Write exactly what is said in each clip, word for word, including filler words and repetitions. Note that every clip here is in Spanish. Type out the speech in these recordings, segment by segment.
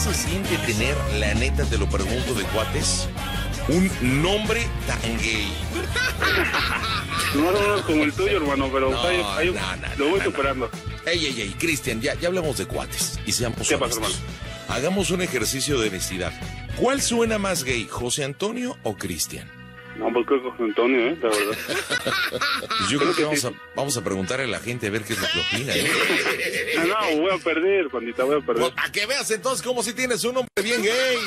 se siente tener, la neta te lo pregunto de cuates, un nombre tan gay? No, no, no, como el tuyo, hermano, pero No, hay, hay, no, no, lo voy no, superando. No. Ey, ey, ey, Cristian, ya, ya hablamos de cuates y seamos ¿Qué pasa, honestos. Hagamos un ejercicio de honestidad. ¿Cuál suena más gay, José Antonio o Cristian? No, pues creo que José Antonio, ¿eh? La verdad. Pues yo creo que vamos a, vamos a preguntarle a la gente a ver qué es lo que opina, ¿eh? No, no, voy a perder, pandita, voy a perder. Pues, a que veas entonces cómo si tienes un hombre bien gay.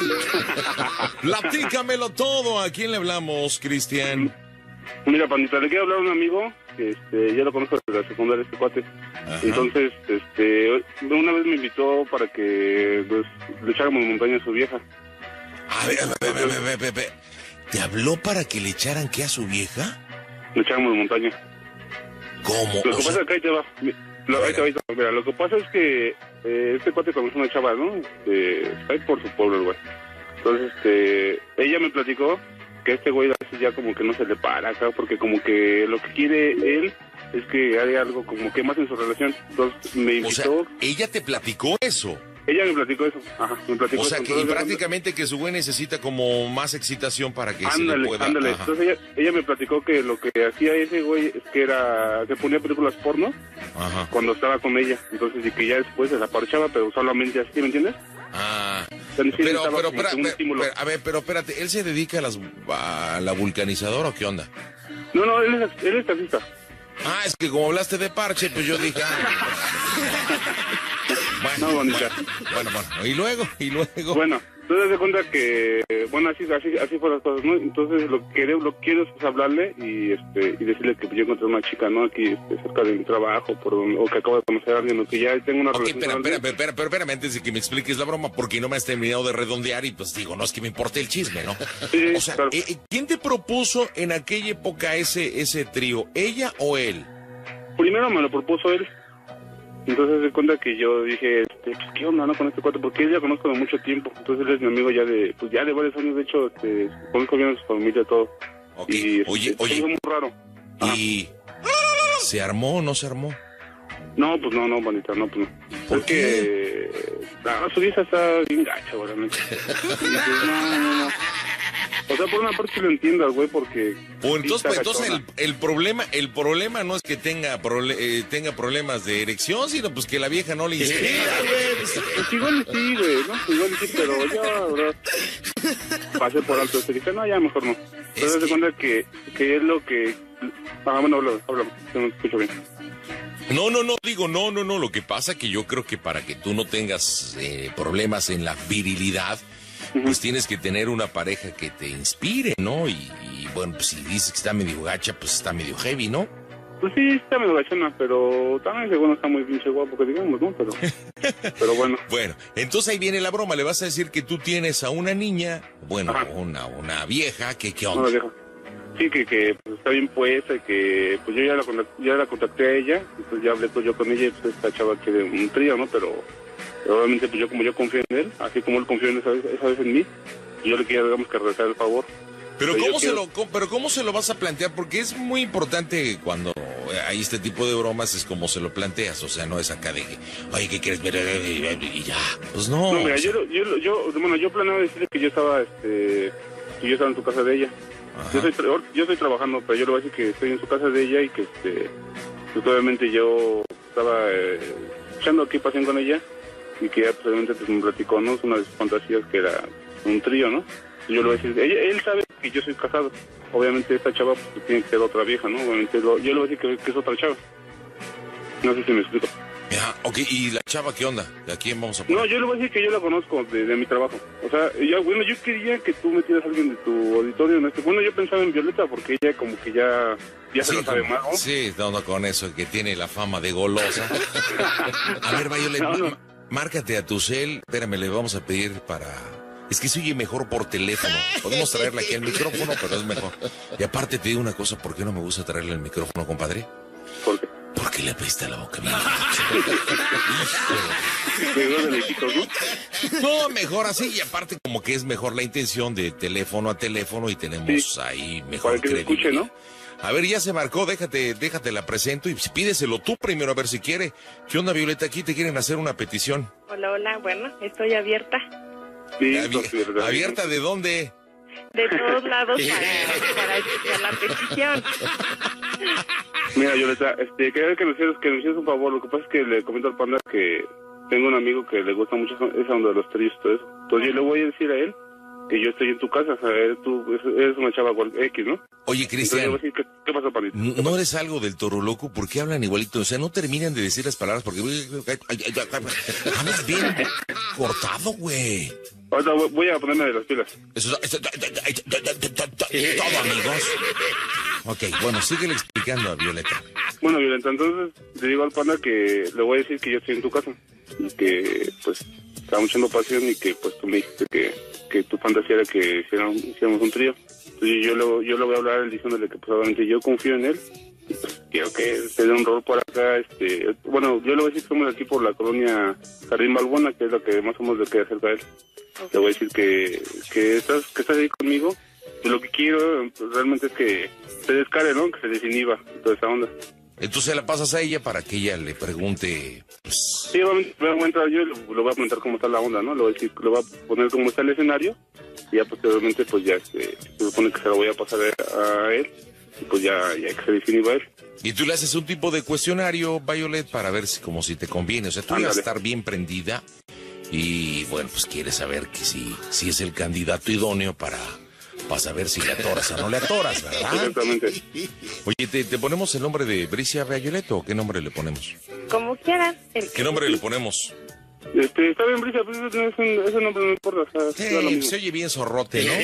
Platícamelo todo. ¿A quién le hablamos, Cristian? Mira, pandita, le quiero hablar a un amigo que este, ya lo conozco desde la secundaria, este cuate. Ajá. Entonces, este, una vez me invitó para que pues, le echáramos montaña a su vieja. A ver, a ver, a ver, a ver, a ver, a ver. ¿Te habló para que le echaran qué a su vieja? Le echáramos montaña. ¿Cómo? Lo que O pasa sea, es que ahí te va. Lo, ahí te va, ahí te va. Mira, lo que pasa es que eh, este cuate conoce una chava, ¿no? Este, ahí por su pueblo, el güey. Entonces, este, ella me platicó que este güey así ya como que no se le para acá, porque como que lo que quiere él es que haya algo como que más en su relación. Entonces me invitó. o sea, ella te platicó eso. Ella me platicó eso. Ajá, me platicó O sea, eso. que Entonces, prácticamente que su güey necesita como más excitación para que se le Ándale, pueda... ándale. Ajá. Entonces ella, ella me platicó que lo que hacía ese güey es que era que ponía películas porno Ajá. cuando estaba con ella. Entonces, y que ya después se la parchaba, pero solamente así, ¿me entiendes? Ah, sea, sí pero, necesitaba pero, como espera, que un pero, estímulo. pero, a ver, pero espérate, ¿él se dedica a, las, a la vulcanizadora o qué onda? No, no, él es, él es taxista. Ah, es que como hablaste de parche, pues yo dije... Ah, bueno, No, bonita. bueno, bueno, bueno, y luego, y luego... Bueno, tú te das cuenta que, bueno, así así así fueron las cosas, ¿no? Entonces lo que lo que quiero es hablarle y este y decirle que yo encontré una chica, ¿no? Aquí este, cerca de mi trabajo, por donde, o que acabo de conocer a alguien, o que ya tengo una Ok, relación. espera, con espera, alguien. espera, pero espérame antes de que me expliques la broma, porque no me has terminado de redondear y pues digo, no es que me importe el chisme, ¿no? Sí, O sea, claro. eh, eh, ¿quién te propuso en aquella época ese, ese trío? ¿Ella o él? Primero me lo propuso él. Entonces se cuenta que yo dije, este, pues, ¿qué onda, no, con este cuate? Porque él ya conozco de mucho tiempo. Entonces él es mi amigo ya de, pues ya de varios años. De hecho, este, conozco bien a su familia, todo. Ok, Y, oye, este, oye, es muy raro. Ajá. ¿y se armó o no se armó? No, pues no, no, bonita, no, pues no. ¿Por Es que ah, su vieja está bien gacha, obviamente. no, no, no. O sea, por una parte sí lo entiendo al güey porque... O entonces, sí está pues, entonces el, gachona. el problema, el problema no es que tenga prole- eh, tenga problemas de erección, sino pues que la vieja no le inspira, güey. Pues igual sí, güey, ¿no? Igual sí, pero ya, ¿verdad? Pasé por alto. Se dije, no, ya mejor no. Entonces que- se cuenta que, que es lo que... Ah, bueno, habla, habla, no me escucho bien. No, no, no, digo, no, no, no. Lo que pasa que yo creo que para que tú no tengas eh, problemas en la virilidad, pues tienes que tener una pareja que te inspire, ¿no? Y, y, bueno, pues si dices que está medio gacha, pues está medio heavy, ¿no? Pues sí, está medio gachona, pero también seguro está muy pinche guapo, que digamos, ¿no? Pero, pero bueno. Bueno, entonces ahí viene la broma. Le vas a decir que tú tienes a una niña, bueno, Ajá. una, una vieja, que qué No onda. la dejo. Sí, que, que pues, está bien puesta y que pues yo ya la, contact- ya la contacté a ella, y pues ya hablé pues, yo con ella y pues esta chava quiere un trío, ¿no? Pero, pero obviamente pues yo como yo confío en él, así como él confió en esa vez, esa vez en mí, yo le quería digamos que regresar el favor. Pero Pero ¿cómo yo se quiero- lo, cómo- pero cómo se lo vas a plantear? Porque es muy importante cuando hay este tipo de bromas, es como se lo planteas, o sea, no es acá de que, oye, ¿qué quieres ver? Y ya, pues no. No, mira, o sea, yo, yo, yo, bueno, yo planeaba decirle que yo estaba, este, que yo estaba en su casa de ella. ajá. Yo estoy, tra- yo estoy trabajando, pero yo le voy a decir que estoy en su casa de ella y que, este, pues obviamente yo estaba eh, echando aquí pasión con ella y que ella pues, obviamente pues, me platicó, ¿no? Una de sus fantasías que era un trío, ¿no? Y yo le voy a decir, ella, él sabe que yo soy casado. Obviamente esta chava pues, tiene que ser otra vieja, ¿no? Obviamente lo- yo le voy a decir que, que es otra chava. No sé si me explico. Ya, ok, ¿y la chava qué onda? ¿De quién vamos a poner? No, yo le voy a decir que yo la conozco de, de mi trabajo. O sea, ya, bueno, yo quería que tú metieras a alguien de tu auditorio en este. Bueno, yo pensaba en Violeta porque ella como que ya, ya se Sí, lo sabe como- más, ¿no? sí, está onda con eso, que tiene la fama de golosa. A ver, Violet, No, no. ma- márcate a tu cel. Espérame, le vamos a pedir para... Es que se oye mejor por teléfono. Podemos traerle aquí al micrófono, pero es mejor. Y aparte te digo una cosa, ¿por qué no me gusta traerle el micrófono, compadre? Porque Porque le apesta la boca bien. llegó de lejitos, ¿no? No, mejor así. Y aparte como que es mejor la intención de teléfono a teléfono y tenemos Sí. ahí mejor Para que se escuche, credibilidad. ¿no? A ver, ya se marcó, déjate, déjate la presento y pídeselo tú primero a ver si quiere. ¿Qué onda, Violeta? Aquí te quieren hacer una petición. Hola, hola, bueno, estoy abierta. Sí, Abi- sí, ¿verdad? ¿Abierta de dónde? De todos lados para, para escuchar la petición. Mira, Violeta, este, quería que me hicieras, que me hicieras un favor. Lo que pasa es que le comento al Panda que tengo un amigo que le gusta mucho esa esa onda de los tríos y todo eso. Entonces yo le voy a decir a él que yo estoy en tu casa, o sea, eres, tú, eres una chava X, ¿no? Oye, Entonces yo voy Cristian, a decir, ¿qué, qué pasó, Pandita? ¿n- ¿no eres algo del Toro Loco? ¿Por qué hablan igualito? O sea, no terminan de decir las palabras porque... Hablas bien cortado, güey. Ahorita voy- voy a ponerme de las pilas. Eso, eso- todo, amigos. Ok, bueno, síguele explicando a Violeta. Bueno, Violeta, entonces le digo al Panda que le voy a decir que yo estoy en tu casa y que, pues, estábamos echando pasión y que, pues, tú me dijiste que, que tu fantasía era que hiciéramos, hiciéramos un trío. Entonces yo le, yo le voy a hablar a él diciéndole que, pues, obviamente yo confío en él y, pues, quiero que se dé un rol por acá. Este, bueno, yo le voy a decir que somos aquí por la colonia Jardín Balbona, que es la que más o menos le queda cerca a él. Le voy a decir que, que, estás, que estás ahí conmigo. Y lo que quiero, pues, realmente es que se descare, ¿no? Que se desinhiba toda esa onda. Entonces la pasas a ella para que ella le pregunte, pues... Sí, obviamente, voy a entrar yo y le le voy a comentar cómo está la onda, ¿no? Le voy a decir, le voy a poner cómo está el escenario y ya posteriormente, pues ya este, se supone que se lo voy a pasar a, a él y pues ya, ya que se desinhiba él. Y tú le haces un tipo de cuestionario, Violet, para ver si como si te conviene. O sea, tú vas a Ándale. estar bien prendida y, bueno, pues quieres saber que si, si es el candidato idóneo para, para saber si le atoras o no le atoras, ¿verdad? Exactamente. Oye, ¿te, te ponemos el nombre de Bricia Violet o qué nombre le ponemos? Como quieras. El ¿Qué nombre le ponemos? Este, está bien, Brisa, pues ese, ese, ese nombre no importa. O sea, Sí, da lo mismo. se oye bien zorrote, ¿no?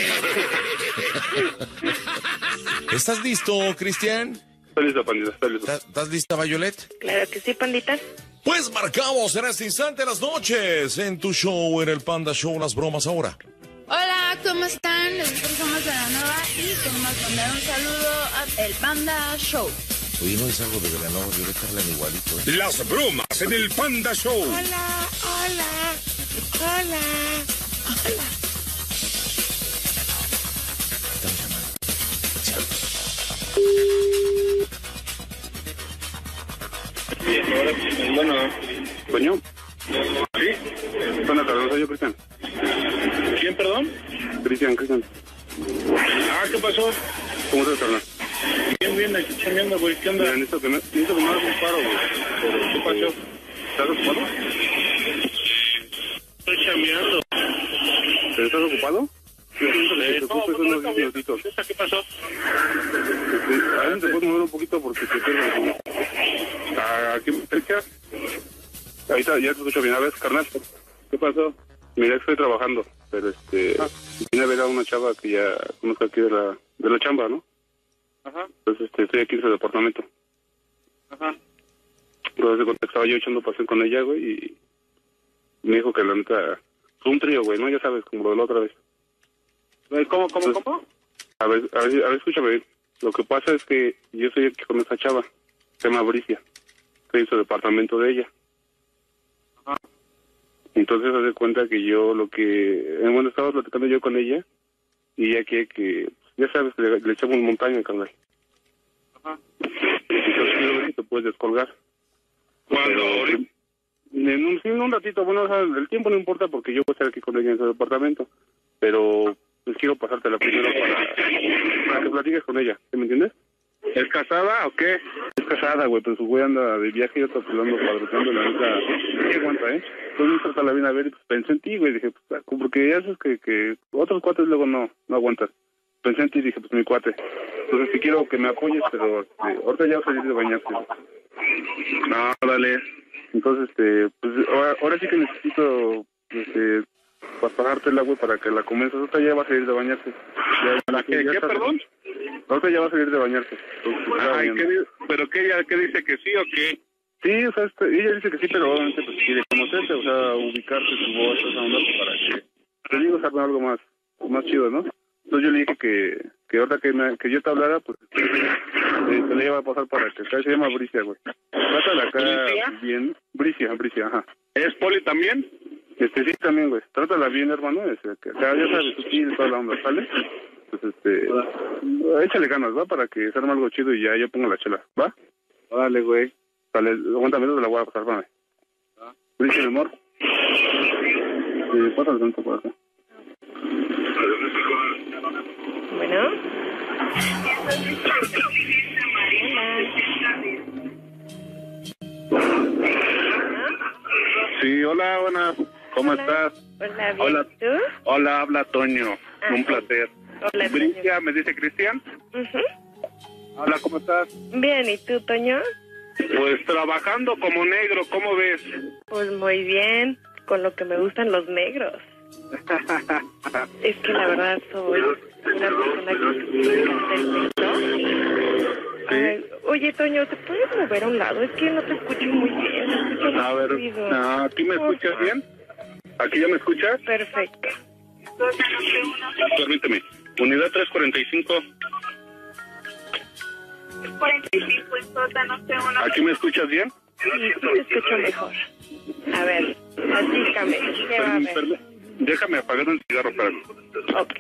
¿Estás listo, Cristian? Está listo, Pandita, está listo. ¿Estás estás lista, Violet? Claro que sí, Pandita. Pues marcamos en este instante las noches en tu show, en el Panda Show, las bromas ahora. Hola, ¿cómo están? Nosotros somos de la Nueva y queremos mandar un saludo a El Panda Show. Oye, no es algo de Velanova, Violeta hablan igualito, ¿eh? Las bromas en el Panda Show. Hola, hola, hola. Están llamando. Bueno, coño. ¿Sí? Buenas tardes, soy yo, Cristian. ¿Quién, perdón? Cristian, Cristian. Ah, ¿qué pasó? ¿Cómo estás, carnal? Bien, bien, aquí chambeando, güey. ¿Qué onda? Mira, necesito que me, necesito que me hagas un paro, güey. Pero, ¿qué pasó? ¿Estás ocupado? Estoy chambeando. ¿Pero estás ocupado? Yo siento que Eh, te no, ocupes no, unos no, minutitos. ¿Qué pasó? Este, a ver, te puedes mover un poquito porque te pierdo. Ah, aquí me cerca. Ahí está, ya te escucho bien. A ver, carnal, ¿qué pasó? Mira, estoy trabajando, pero este, vine a ver a una chava que ya conozco aquí de la, de la chamba, ¿no? Ajá, Entonces, este, estoy aquí en su departamento. ajá. Entonces, estaba yo echando pasión con ella, güey, y me dijo que la neta, fue un trío, güey, ¿no? Ya sabes, como lo de la otra vez. ¿Cómo, cómo, Entonces, cómo? A ver, a ver, a ver, escúchame bien. Lo que pasa es que yo estoy aquí con esta chava, se llama Bricia. Estoy en su departamento de ella. Ajá. Entonces, haz de cuenta que yo lo que... eh, Bueno, estaba platicando yo con ella y ella quiere que... Ya sabes, que le, le echamos montaña, carnal. Ajá. Entonces, quiero ver si te puedes descolgar. ¿Cuándo? Pero, ¿Ahorita? en un, sí, en un ratito, bueno, o sea, el tiempo no importa porque yo voy a estar aquí con ella en su departamento, pero pues quiero pasártela primero para, para que platiques con ella, ¿sí me entiendes? ¿Es casada o qué? Es casada, güey, pero su güey anda de viaje y yo estoy hablando, padroteando, la neta, ¿qué aguanta, eh? Entonces, trata la bien a ver y pues pensé en ti, güey, dije, pues, porque ya sabes que, que otros cuates luego no, no aguantan. Pensé en ti y dije, pues mi cuate. Entonces, sí quiero que me apoyes, pero este, ahorita ya va a salir de bañarse. No, dale. Entonces, este, pues ahora, ahora sí que necesito, este, para pagártela, güey, para que la comiences. Ahorita ya va a salir de bañarse. Ya, ¿Para qué, ya qué, está- perdón? Ahorita ya va a salir de bañarse. Entonces, pues, está Ay, bien. ¿qué di- ¿pero qué, ella, qué dice que sí o qué? Sí, o sea, este, ella dice que sí, pero obviamente pues quiere conocerte, o sea, ubicarte su voz, esa onda, pues, para que, te digo, saber algo más, más chido, ¿no? Entonces yo le dije que, que ahorita que, me, que yo te hablara, pues, eh, te le iba a pasar para que, acá se llama Bricia, güey. Trátala acá ¿Bricia? bien, Bricia, Bricia, ajá. ¿Es Poli también? Este, sí, también, güey. Trátala bien, hermano. Este, que, o sea, ya sabes, tú tienes toda la onda, ¿sale? Pues, este, échale ganas, ¿va? Para que se arme algo chido y ya yo pongo la chela, ¿va? Dale, güey. Dale, aguántame, te la voy a pasar, espérame. Bricia, mi amor. Eh, pásale tanto por acá. Bueno. Sí, hola, buenas. ¿Cómo Hola. estás? Hola, bien. Hola. ¿Tú? Hola, habla Toño. Ah, Un placer. Hola, Bricia, me dice Cristian. Ujú. Hola, ¿cómo estás? Bien, ¿y tú, Toño? Pues trabajando como negro, ¿cómo ves? Pues muy bien, con lo que me gustan los negros. Es que la verdad soy una persona que me encanta el negro. Ay, oye, Toño, ¿te puedes mover a un lado? Es que no te escucho muy bien. Te escucho muy A ver, ruido. ah, ¿aquí me escuchas bien? ¿Aquí ya me escuchas? Perfecto. Permíteme. Unidad tres cuarenta y cinco. ¿Aquí me escuchas bien? Sí, sí te escucho mejor. A ver, platícame, ¿qué va a Permí- haber? permí- Déjame apagar un cigarro, para mí. Ok.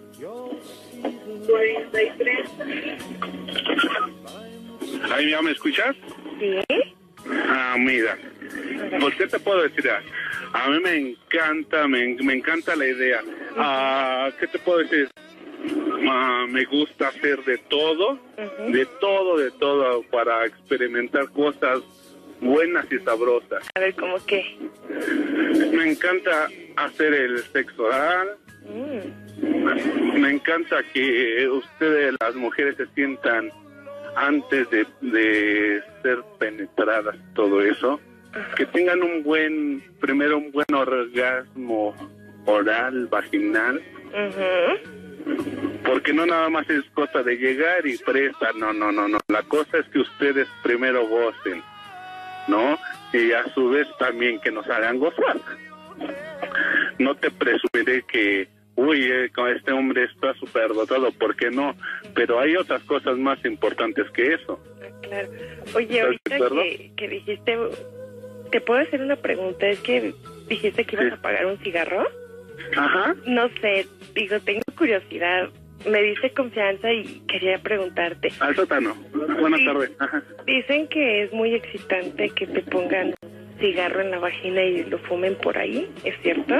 ¿Ahí ya me escuchas? ¿Sí? Ah, mira. Pues, ¿qué te puedo decir? A mí me encanta, me, me encanta la idea. Ah, ¿qué te puedo decir? Ah, me gusta hacer de todo, Ujú. de todo, de todo, para experimentar cosas buenas y sabrosas. A ver, ¿cómo qué? Me encanta hacer el sexo oral. Mm. Me encanta que ustedes, las mujeres, se sientan antes de, de ser penetradas, todo eso, que tengan un buen, primero un buen orgasmo oral, vaginal, Ujú. porque no nada más es cosa de llegar y presta, no, no, no, no, la cosa es que ustedes primero gocen, ¿no? Y a su vez también que nos hagan gozar. No te presumiré que, uy, eh, con este hombre está súper dotado, ¿por qué no? Pero hay otras cosas más importantes que eso. Ah, claro. Oye, ¿Estás de ahorita acuerdo? que, que dijiste, ¿te puedo hacer una pregunta? Es que dijiste que ibas Sí. a pagar un cigarro. Ajá. No sé, digo, tengo curiosidad. Me diste confianza y quería preguntarte. Al sótano. Buenas Sí. tardes. Ajá. Dicen que es muy excitante que te pongan cigarro en la vagina y lo fumen por ahí, ¿es cierto?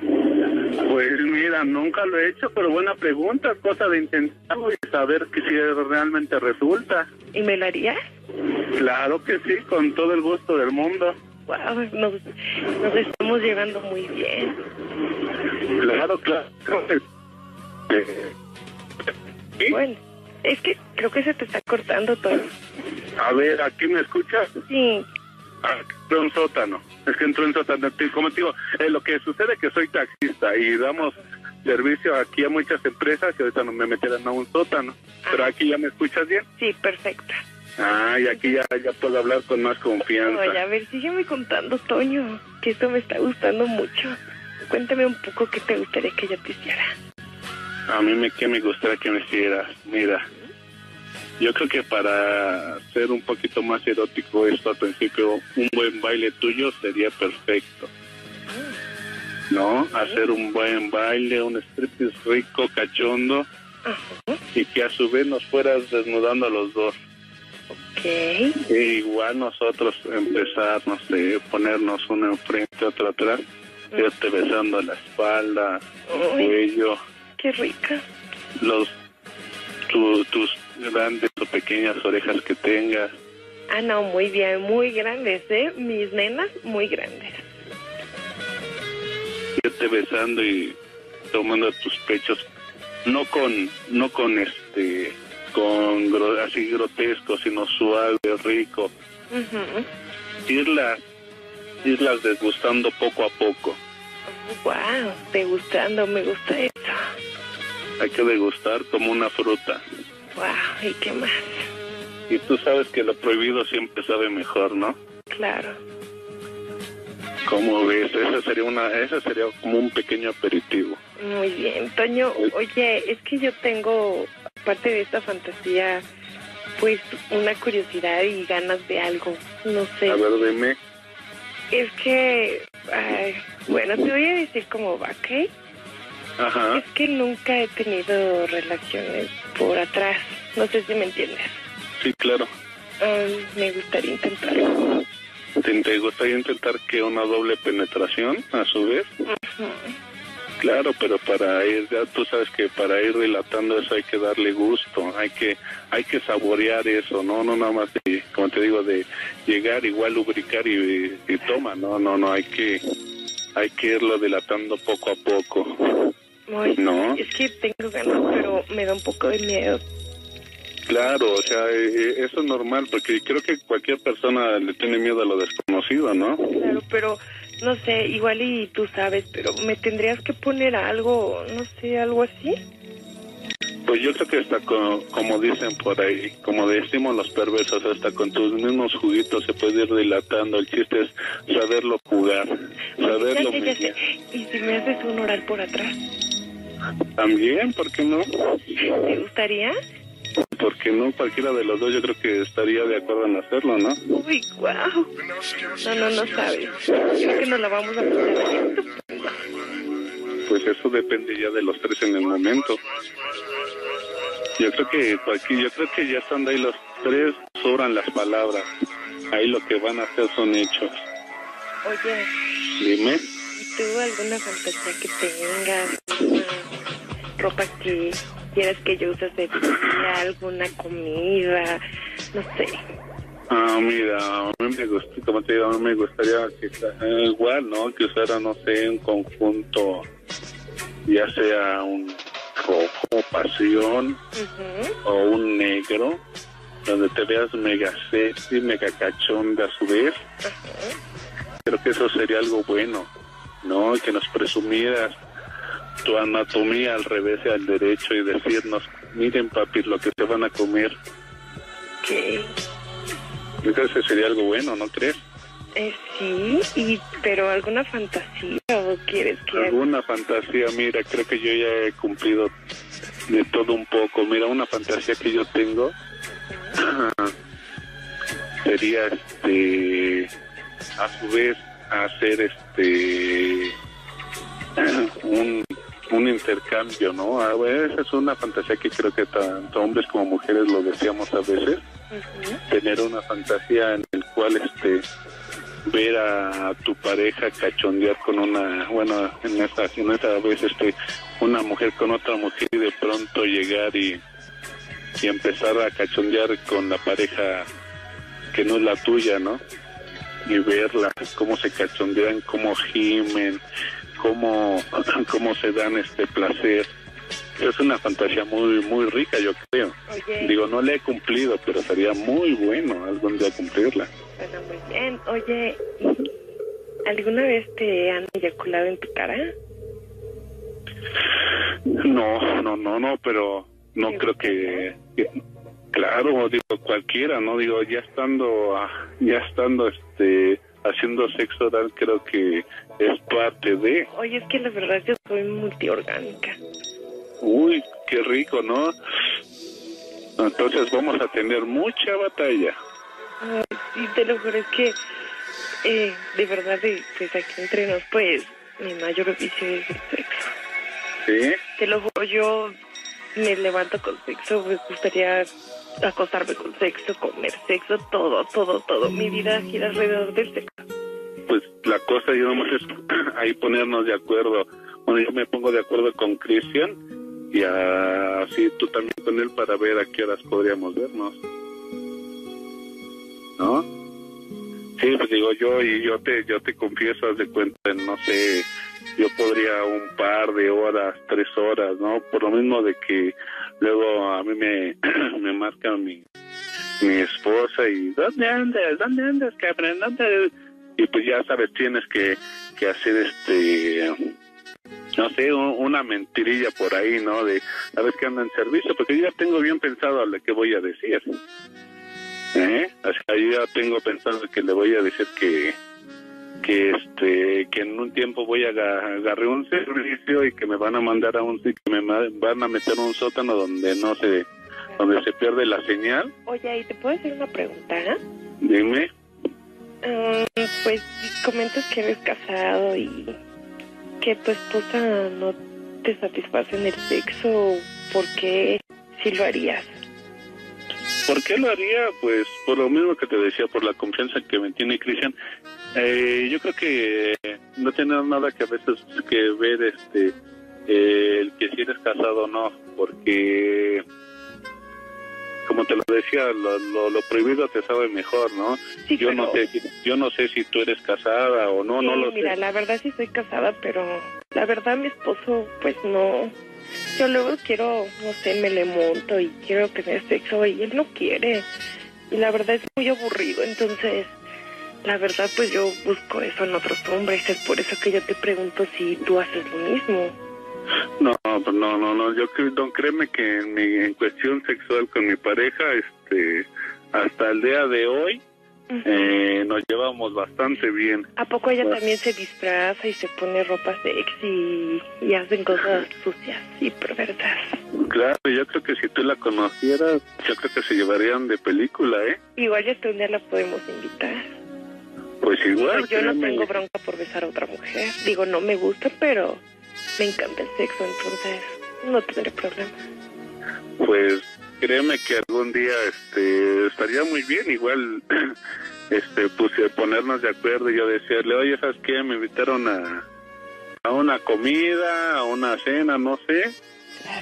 Pues mira, nunca lo he hecho, pero buena pregunta, cosa de intentarlo y saber que si realmente resulta. ¿Y me lo harías? Claro que sí, con todo el gusto del mundo. Wow, nos, nos estamos llevando muy bien. Claro, claro. Eh, ¿sí? Bueno, es que creo que se te está cortando todo. A ver, ¿aquí me escuchas? Sí, Ah, entró un sótano. Es que entró un sótano. Te- Como te digo, eh, lo que sucede es que soy taxista y damos servicio aquí a muchas empresas y ahorita no me metieran a un sótano. Pero aquí ya me escuchas bien. sí, perfecto. Ah, y aquí ya, ya puedo hablar con más confianza. Oye, a ver, sígueme contando, Toño, que esto me está gustando mucho. Cuéntame un poco qué te gustaría que yo te hiciera. A mí me, que me gustaría que me hicieras. Mira, yo creo que para ser un poquito más erótico esto al principio, un buen baile tuyo sería perfecto. ¿No? Hacer un buen baile, un striptease rico, cachondo, Ajá, y que a su vez nos fueras desnudando a los dos. ok. E igual nosotros empezar, no sé, ponernos uno enfrente, otro atrás, irte besando la espalda, el Uy, cuello, qué rica. los tu- tus grandes o pequeñas orejas que tengas. Ah, no, muy bien, muy grandes, ¿eh? Mis nenas, muy grandes. Irte besando y tomando tus pechos, no con, no con este, con gro- así grotesco, sino suave, rico. Ujú. Irlas, irlas desgustando poco a poco. Wow, degustando, me gusta eso. Hay que degustar como una fruta. Wow, ¿y qué más? Y tú sabes que lo prohibido siempre sabe mejor, ¿no? Claro. ¿Cómo ves? Esa sería una, esa sería como un pequeño aperitivo. Muy bien, Toño. Oye, es que yo tengo, aparte de esta fantasía, pues una curiosidad y ganas de algo. No sé. A ver, dime. Es que, ay, bueno, te voy a decir cómo va, ¿ok? Ajá. Es que nunca he tenido relaciones por atrás. No sé si me entiendes. Sí, claro. Um, me gustaría intentarlo. ¿Te, te gustaría intentar que una doble penetración a su vez? Ujú. Claro, pero para ir, ya tú sabes que para ir dilatando eso hay que darle gusto, hay que hay que saborear eso, no no nada más de, como te digo, de llegar igual lubricar y, y toma, no no no hay que hay que irlo dilatando poco a poco. Ay, no. Es que tengo ganas, pero me da un poco de miedo. Claro, o sea, eh, eso es normal, porque creo que cualquier persona le tiene miedo a lo desconocido, ¿no? Claro, pero no sé, igual y tú sabes, pero me tendrías que poner algo, no sé, algo así. Pues yo creo que hasta con, como dicen por ahí, como decimos los perversos, hasta con tus mismos juguitos se puede ir dilatando. El chiste es saberlo jugar, saberlo Oye, ya sé, ya sé. ¿Y si me haces un oral por atrás? También, ¿por qué no? ¿Te gustaría? Porque no, cualquiera de los dos yo creo que estaría de acuerdo en hacerlo, ¿no? Uy, guau. No, no, no sabes. Creo que nos la vamos a pasar. Pues eso depende ya de los tres en el momento. Yo creo que aquí, yo creo que ya estando ahí los tres, sobran las palabras. Ahí lo que van a hacer son hechos. Oye. Dime. ¿Y tú alguna fantasía que tengas? ¿Alguna ropa que quieras que yo use de día? ¿Alguna comida? No sé. Ah, mira, a mí me gusta, como te digo, a mí me gustaría que eh, igual, ¿no? Que usara, no sé, un conjunto, ya sea un rojo, pasión, uh-huh, o un negro, donde te veas mega sexy, mega cachonda a su vez. Uh-huh. Creo que eso sería algo bueno, ¿no? Que nos presumieras tu anatomía al revés y al derecho y decirnos, miren papi, lo que se van a comer. ¿Qué? Yo creo que sería algo bueno, ¿no crees? Eh, sí, y, pero ¿alguna fantasía o quieres que...? Alguna fantasía, mira, creo que yo ya he cumplido de todo un poco. Mira, una fantasía que yo tengo sería, este, a su vez, hacer, este, un, un intercambio, ¿no? A ver, esa es una fantasía que creo que tanto hombres como mujeres lo deseamos a veces. Uh-huh. Tener una fantasía en el cual, este, ver a tu pareja cachondear con una, bueno, en esa, en esa vez, este, una mujer con otra mujer y de pronto llegar y, y empezar a cachondear con la pareja que no es la tuya, ¿no? Y verla, cómo se cachondean, cómo gimen, cómo, cómo se dan este placer. Es una fantasía muy muy rica, yo creo. Oye. Digo, no la he cumplido, pero sería muy bueno algún día cumplirla. Bueno, muy bien. Oye, ¿alguna vez te han eyaculado en tu cara? No, no, no, no, pero no creo que, que... Claro, digo, cualquiera, ¿no? Digo, ya estando, ya estando, este... haciendo sexo oral, creo que es parte de... Oye, es que la verdad yo soy multiorgánica. Uy, qué rico, ¿no? Entonces vamos a tener mucha batalla. Ay, sí, te lo juro, es que eh, de verdad, de, pues aquí entre nos, pues mi mayor vicio es el sexo. ¿Sí? Te lo juro, yo me levanto con sexo, me gustaría acostarme con sexo, comer sexo, todo, todo, todo. Mi vida gira alrededor del sexo. Pues la cosa, yo nomás es ahí ponernos de acuerdo. Bueno, yo me pongo de acuerdo con Cristian y así tú también con él para ver a qué horas podríamos vernos. ¿No? Sí, pues digo yo, y yo te yo te confieso, haz de cuenta, no sé, yo podría un par de horas, tres horas, ¿no? Por lo mismo de que luego a mí me, me marca mi, mi esposa y ¿dónde andas? ¿Dónde andas, cabrón? ¿Dónde? Y pues ya sabes, tienes que, que hacer este, no sé, un, una mentirilla por ahí, ¿no? De, ¿sabes que anda en servicio? Porque yo ya tengo bien pensado a lo que voy a decir. ¿Eh? O sea, yo ya tengo pensado que le voy a decir que que este que en un tiempo voy a agarrar un servicio y que me van a mandar a un que me van a meter a un sótano donde no se donde se pierde la señal. Oye, ¿y te puedo hacer una pregunta? Dime. Um, pues comentas que eres casado y que tu esposa no te satisface en el sexo. ¿Por qué sí lo harías? ¿Por qué lo haría? Pues por lo mismo que te decía, por la confianza que me tiene Cristian. Eh, yo creo que no tiene nada que a veces que ver este eh, el que si eres casado o no, porque como te lo decía, lo, lo, lo prohibido te sabe mejor, ¿no? Sí, yo pero... no sé, yo no sé si tú eres casada o no, sí, no lo mira, sé. la verdad sí soy casada, pero la verdad mi esposo, pues no. Yo luego quiero, no sé, me le monto y quiero tener sexo y él no quiere. Y la verdad es muy aburrido, entonces, la verdad pues yo busco eso en otros hombres. Es por eso que yo te pregunto si tú haces lo mismo. No, pues no, no, no, yo creo, no, créeme que en, mi, en cuestión sexual con mi pareja, este, hasta el día de hoy, uh-huh. eh, nos llevamos bastante bien. ¿A poco ella bueno. también se disfraza y se pone ropa sexy y, y hacen cosas sucias y perversas? Claro, yo creo que si tú la conocieras, yo creo que se llevarían de película, ¿eh? Igual ya hasta un día la podemos invitar. Pues igual. Digo, yo no tengo bronca por besar a otra mujer. Digo, no me gusta, pero me encanta el sexo, entonces no tendré problema. Pues créeme que algún día este estaría muy bien, igual este pues ponernos de acuerdo y yo decirle, oye, ¿sabes qué? Me invitaron a, a una comida, a una cena, no sé. Claro.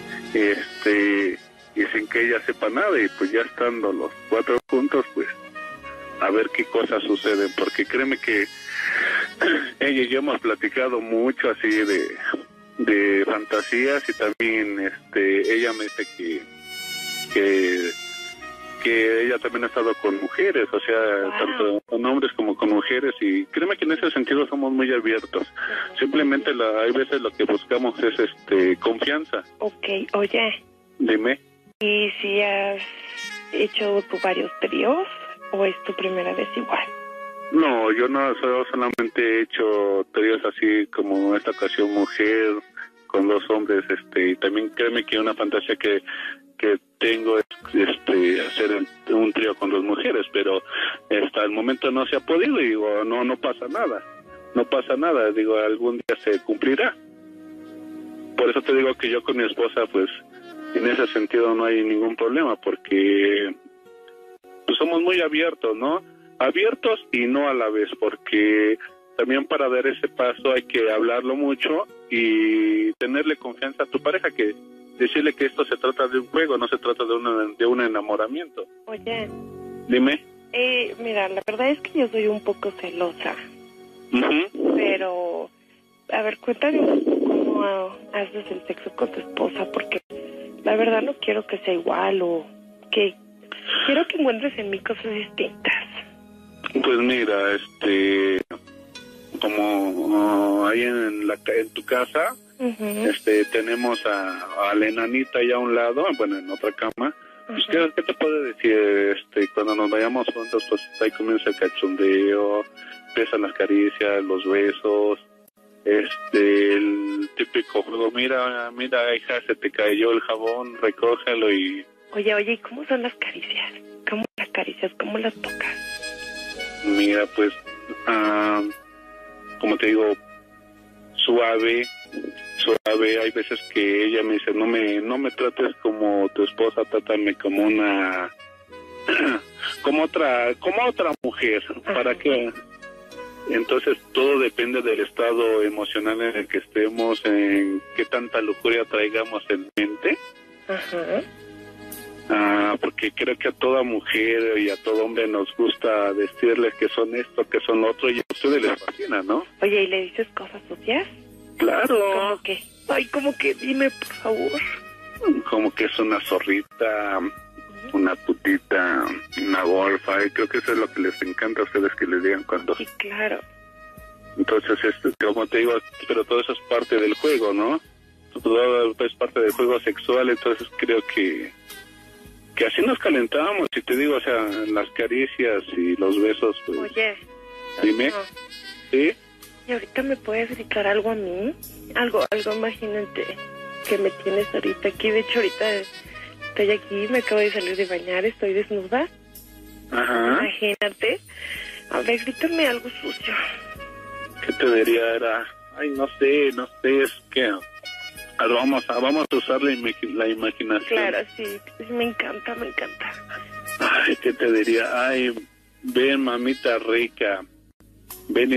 Este, y sin que ella sepa nada, y pues ya estando los cuatro juntos, pues a ver qué cosas suceden, porque créeme que ella y yo hemos platicado mucho así de, de fantasías, y también este ella me dice que, que que ella también ha estado con mujeres, o sea, wow. tanto con hombres como con mujeres, y créeme que en ese sentido somos muy abiertos. Simplemente la, hay veces lo que buscamos es este confianza. Ok, oye. Dime. ¿Y si has hecho tú varios tríos o es tu primera vez igual? No, yo no solo, solamente he hecho tríos así como esta ocasión mujer con dos hombres, este, y también créeme que una fantasía que que tengo es este hacer un trío con dos mujeres, pero hasta el momento no se ha podido, y digo, no no pasa nada, no pasa nada, digo, algún día se cumplirá. Por eso te digo que yo con mi esposa, pues, en ese sentido no hay ningún problema, porque pues somos muy abiertos, ¿no? Abiertos y no a la vez, porque también para dar ese paso hay que hablarlo mucho y tenerle confianza a tu pareja, que decirle que esto se trata de un juego, no se trata de, una, de un enamoramiento. Oye. Dime. Eh, mira, la verdad es que yo soy un poco celosa. Uh-huh. Pero, a ver, cuéntame un poco cómo haces el sexo con tu esposa, porque la verdad no quiero que sea igual, o que quiero que encuentres en mí cosas distintas. Pues mira, este, como uh, ahí en, la, en tu casa, uh-huh. este, tenemos a, a la enanita ahí a un lado, bueno, en otra cama. Uh-huh. Pues, ¿qué, ¿qué te puedo decir? Este, cuando nos vayamos juntos, pues ahí comienza el cachondeo, empiezan las caricias, los besos, este, el típico juego, mira, mira, hija, se te cayó el jabón, recógelo y... Oye, oye, ¿y cómo son las caricias? ¿Cómo las caricias? ¿Cómo las tocas? Mira, pues, uh, como te digo, suave, suave. Hay veces que ella me dice, no me, no me trates como tu esposa, trátame como una, como otra, como otra mujer. Ajá. ¿Para qué? Entonces todo depende del estado emocional en el que estemos, en qué tanta lujuria traigamos en mente. Ajá. Ah, porque creo que a toda mujer y a todo hombre nos gusta decirles que son esto, que son lo otro, y a ustedes les fascina, ¿no? Oye, ¿y le dices cosas sucias? Claro. ¿Cómo que? Ay, como que dime, por favor. Como que es una zorrita, uh-huh. una putita, una golfa, y creo que eso es lo que les encanta a ustedes que les digan cuando... Sí, claro. Entonces, este, como te digo, pero todo eso es parte del juego, ¿no? Todo es parte del juego sexual, entonces creo que... que así nos calentamos, y te digo, o sea, las caricias y los besos, pues... Oye. Dime. No. ¿Sí? ¿Y ahorita me puedes dedicar algo a mí? Algo, algo, imagínate, que me tienes ahorita aquí. De hecho, ahorita estoy aquí, me acabo de salir de bañar, estoy desnuda. Ajá. Imagínate. A ver, grítame algo sucio. ¿Qué te diría? Era... Ay, no sé, no sé, es que... Vamos a, vamos a usar la, imag- la imaginación. Claro, sí, me encanta, me encanta. Ay, ¿qué te diría? Ay, ven, mamita rica. Ven, mira,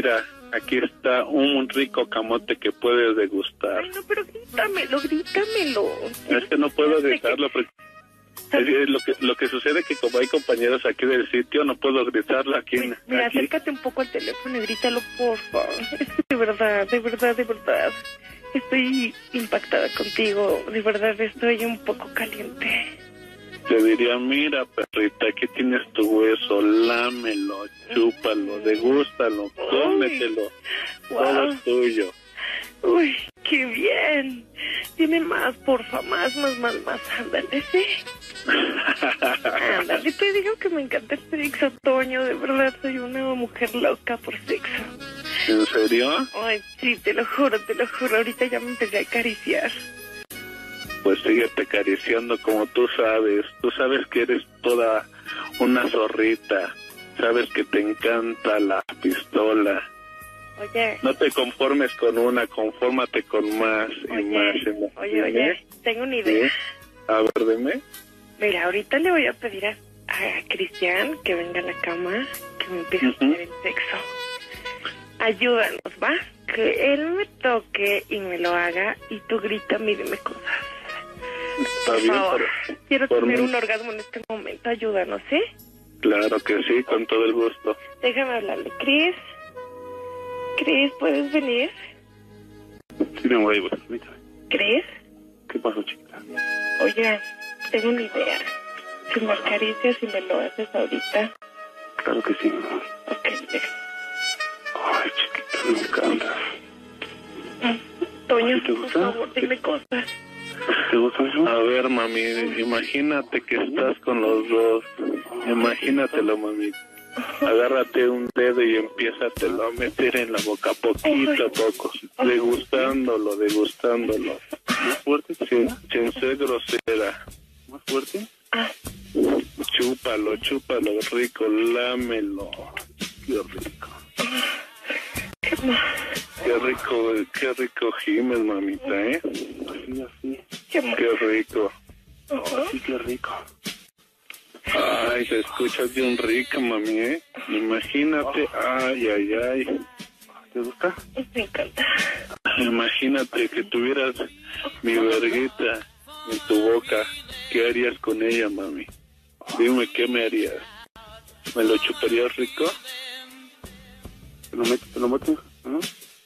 aquí está un rico camote que puedes degustar. Ay, no, pero grítamelo, grítamelo. Es que no puedo gritarlo porque es, es lo que lo que sucede es que como hay compañeros aquí del sitio, no puedo gritarlo aquí. Mira, mira aquí. acércate un poco al teléfono y grítalo, por favor. Es que de verdad, de verdad, de verdad, estoy impactada contigo. De verdad, estoy un poco caliente. Te diría, mira, perrita, aquí tienes tu hueso, lámelo, chúpalo, degústalo, cómetelo, Wow. todo es tuyo. Uy, qué bien. Dime más, porfa, más, más, más, más. Ándale, sí. Ándale, te digo que me encanta el sexo, Toño. De verdad, soy una mujer loca por sexo. ¿En serio? Ay, sí, te lo juro, te lo juro. Ahorita ya me empecé a acariciar. Pues síguete acariciando como tú sabes. Tú sabes que eres toda una zorrita. Sabes que te encanta la pistola. Oye. No te conformes con una, confórmate con más y Oye, más y más. oye, oye, tengo una idea. ¿Sí? A ver, dime. Mira, ahorita le voy a pedir a, a Cristian que venga a la cama, que me empiece uh-huh. a hacer el sexo. Ayúdanos, ¿va? Que él me toque y me lo haga y tú grítame y dime cosas. Está por bien, favor, por, quiero por tener mí. un orgasmo en este momento. Ayúdanos, ¿sí? Claro que sí, con todo el gusto. Déjame hablarle. Cris, Cris, ¿puedes venir? Sí, me voy, permítame. ¿Cris? ¿Qué pasó, chiquita? Oye, tengo una idea. Si me acaricias y me lo haces ahorita. Claro que sí, mi amor. Ok, bien. Ay, chiquita, me encanta. Toño, ¿Te por gusta? favor, dime cosas. ¿Te gusta eso? A ver, mami, imagínate que estás con los dos. Imagínatelo, mami. Agárrate un dedo y empiézatelo a meter en la boca poquito a poco, degustándolo, degustándolo. ¿Más fuerte? Sin, sin ser grosera. ¿Más fuerte? Chúpalo, chúpalo, rico, lámelo. Qué rico. Qué rico, qué rico gimes, mamita, ¿eh? Así, así. Qué rico. Así, qué rico. Ay, te escuchas bien rica, mami, ¿eh? Imagínate, ay, ay, ay. ¿Te gusta? Me encanta. Imagínate que tuvieras mi verguita en tu boca. ¿Qué harías con ella, mami? Dime, ¿qué me harías? ¿Me lo chuparías rico? ¿Te lo metes? ¿Te lo metes? ¿No?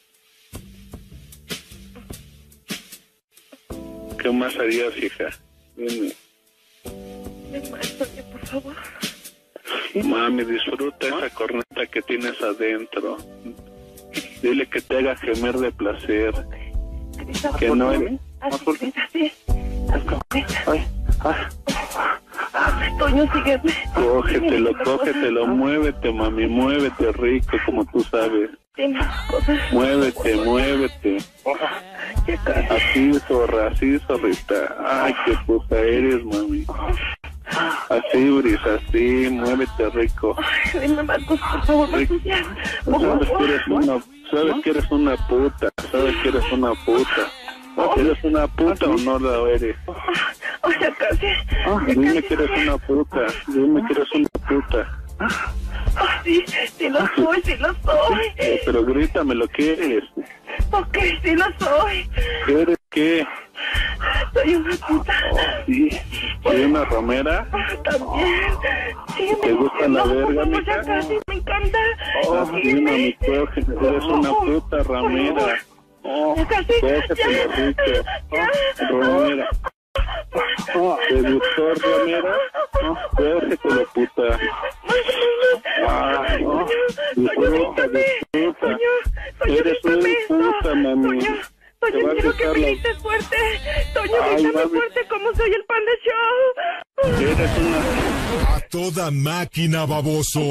¿Qué más harías, hija? Dime. Más, Toño, por favor. Mami, disfruta esa corneta que tienes adentro. Dile que te haga gemer de placer. Que no es... ¿Más fuerte? Así, así. Ay, ay. Toño, sígueme. Cógetelo, cógetelo, muévete, mami, muévete rico, como tú sabes. Dime cosas. Muévete, muévete. Así, zorra, así, zorrita. Ay, qué puta eres, mami. Así, Brisa, así, muévete rico. Ay, dime más cosas, por favor, más allá. Por Sabes que favor. eres una, sabes que eres una puta, sabes que eres una puta. ¿Eres una puta o no lo eres? O sea, casi. Ah, dime que eres una puta, dime que eres una puta. Oh, sí, sí lo soy, sí lo soy. Eh, pero grítame lo que eres. Ok, sí lo soy. ¿Eres qué? Soy una puta. Sí, soy una romera. También. Sí, ¿Te gusta la verga, Ya mija? casi, me encanta. Oh, Sígueme. dime mi coge, eres una puta ramera. Oh, Ya casi. cógetelo rico. Romera. ¿Te gustó, ramera? No, cógetelo, puta. Ah, no. Disfruta, disfruta. Eres una puta, mami. Te Toño, va a quiero que gustar me la... grites fuerte. Toño, Ay, grítame mami. fuerte como soy el Panda Show. Eres una... A toda máquina, baboso.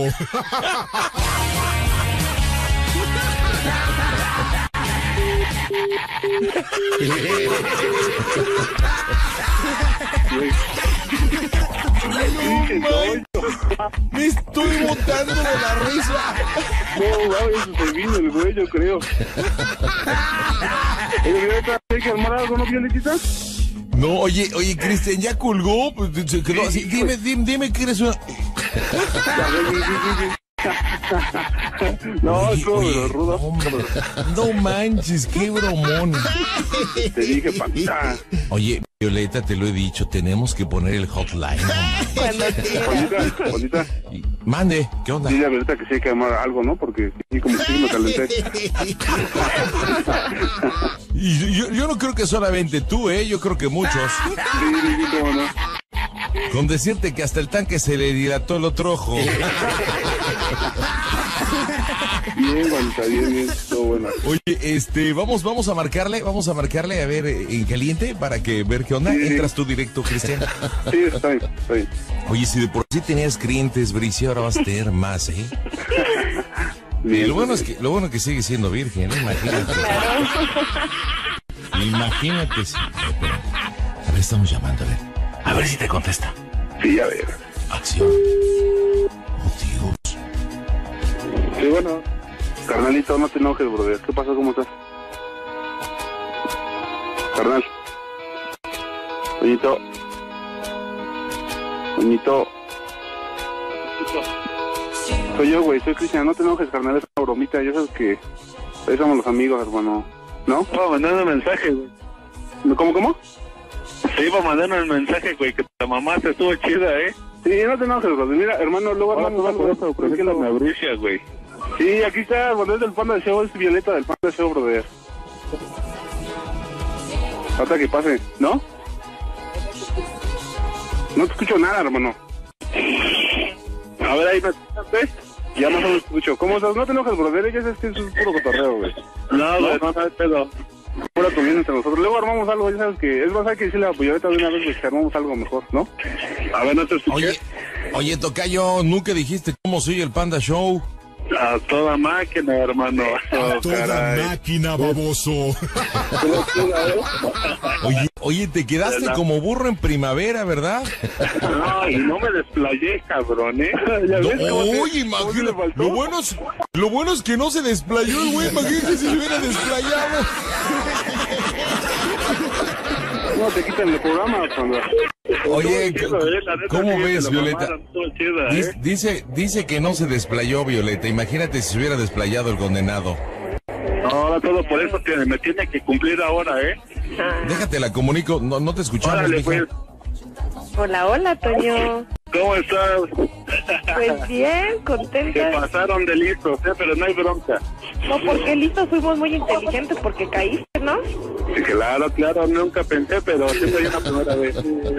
Me estoy botando de la risa. No, mames, se vino el güey, yo creo. ¿Hay que armar algo, no, Violetita? No, oye, oye, Cristian, ¿ya colgó? Pues se quedó así. Dime, dime, dime que eres una... No, Oye, es como oye, de los rudos. hombre, no manches, qué bromón. Te dije, pantá. Oye, Violeta, te lo he dicho, tenemos que poner el hotline. Cuando quiera. Juanita, Juanita, Y- Mande, ¿qué onda? dile a Violeta que sí hay que amar algo, ¿no? Porque sí, como que sí me calenté. Y yo, yo no creo que solamente tú, ¿eh? Yo creo que muchos. Sí, sí, sí, cómo no. Con decirte que hasta el tanque se le dilató el otro ojo. Bien, Juanita, bien, bien, todo bueno. Oye, este, vamos, vamos a marcarle, vamos a marcarle a ver eh, en caliente para que ver qué onda. Sí, sí. Entras tú directo, Cristian. Sí, está bien, está bien. Oye, si de por sí tenías clientes, Bricia, ahora vas a tener más, ¿eh? Y Bien, lo bueno es que, lo bueno es que sigue siendo virgen, ¿eh? Imagínate. Imagínate. si- Pero, a ver, estamos llamando, a ver. A ver si te contesta. Sí, a ver. Acción. Oh, Dios. Sí, bueno. Carnalito, no te enojes, brother. ¿Qué pasó? ¿Cómo estás? Carnal. Toñito. Toñito. Soy yo, güey. Soy Cristian. No te enojes, carnal. Es una bromita. Ya sabes que ahí somos los amigos, hermano. ¿No? Iba a mandar un mensaje, güey. ¿Cómo, cómo? Te iba a mandar un mensaje, güey, que la mamá se estuvo chida, ¿eh? Sí, no te enojes, brother. Mira, hermano, luego armamos algo de eso. Tranquilo. Me abricia, güey. Sí, aquí está, bueno, es del Panda Show, es Violeta del Panda Show, brother. Hasta que pase, ¿no? No te escucho nada, hermano. A ver, ahí me escuchas, ya más o menos escucho. ¿Cómo estás? No te enojes, brother, ya sabes que eso es puro cotorreo, güey. No, güey, no, no hay pedo. Pura comida entre nosotros. Luego armamos algo, ya sabes que... Es más, hay que decirle a Violeta de una vez, güey, que armamos algo mejor, ¿no? A ver, no te escuché. Oye, oye, tocayo, nunca dijiste cómo soy el Panda Show. A toda máquina, hermano. A toda caray. máquina, baboso. Oye, oye, te quedaste ¿Verdad? como burro en primavera, ¿verdad? No, y no me desplayé, cabrón, ¿eh? ¿Ya No, ves cómo te- oye, cómo te le imagínate. faltó? Lo bueno, es, lo bueno es que no se desplayó el güey. Imagínate si se hubiera desplayado. No, te quitan el programa, cuando... Oye, Estuvo chido, ¿eh? La neta, ¿cómo sí, ves, se lo Violeta? mamaron, estuvo chida, Dice, ¿eh? dice, dice que no se desplayó, Violeta. Imagínate si se hubiera desplayado el condenado. Ahora todo por eso que me tiene que cumplir ahora, ¿eh? Déjate la comunico. No, no te escuchamos, Órale, mija. pues. Hola, hola, Toño. ¿Cómo estás? Pues bien, Se contenta. pasaron de listos, ¿eh? Pero no hay bronca. No, porque listos fuimos muy inteligentes porque caíste, ¿no? Sí, claro, claro, nunca pensé, pero siempre hay una primera vez.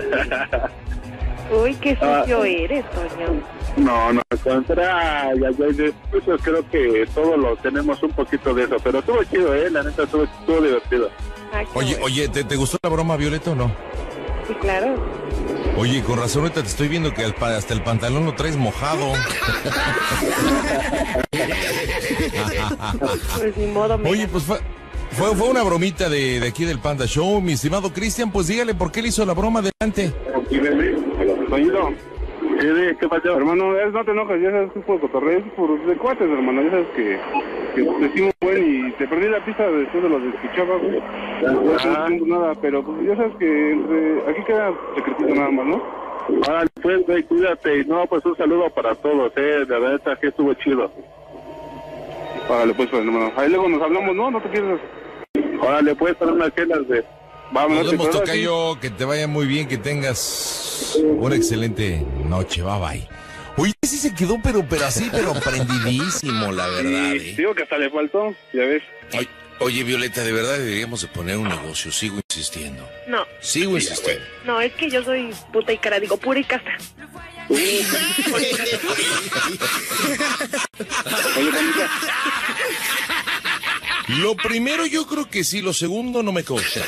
Uy, qué Ah. sucio eres, Toño. No, no, al contrario, yo, yo, yo creo que todos lo tenemos un poquito de eso, pero estuvo chido, ¿eh? La neta, estuvo, estuvo divertido. Ah, qué Oye, bueno. oye, ¿te, ¿te gustó la broma, Violeta, o no? Sí, claro. Oye, con razón ahorita te estoy viendo que al pa- hasta el pantalón lo traes mojado. Pues ni modo, me Oye, pues fue, fue, fue una bromita de, de aquí del Panda Show. Mi estimado Cristian, pues dígale por qué le hizo la broma adelante. Toñito. Sí, sí, ¿qué pasó? Hermano, es, no te enojes, ya sabes que es por cotorreo, es por de cuates, hermano, ya sabes que, que te decimos buen y te perdí la pista después de los de Pichaba, güey. No Ah. te nada, pero pues ya sabes que entre, aquí queda secretito nada más, ¿no? Ahora, pues, güey, cuídate. Y no, pues un saludo para todos, ¿eh? De verdad que estuvo chido. Órale, pues, pues, hermano. Ahí luego nos hablamos, ¿no? No te quieres... Órale, pues, para unas cenas de... Vamos, Nos no te vemos, pero ahora sí. tocayo, que te vaya muy bien, que tengas una excelente noche. Bye bye. Oye, sí se quedó, pero, pero así, pero prendidísimo, la verdad, Sí, ¿eh? digo que hasta le faltó, ya ves. Oye, oye, Violeta, de verdad deberíamos de poner un negocio. Sigo insistiendo. No, Sigo insistiendo. no, es que yo soy puta y cara, digo, pura y casa. Oye, Juanita, Lo primero yo creo que sí, lo segundo no me consta.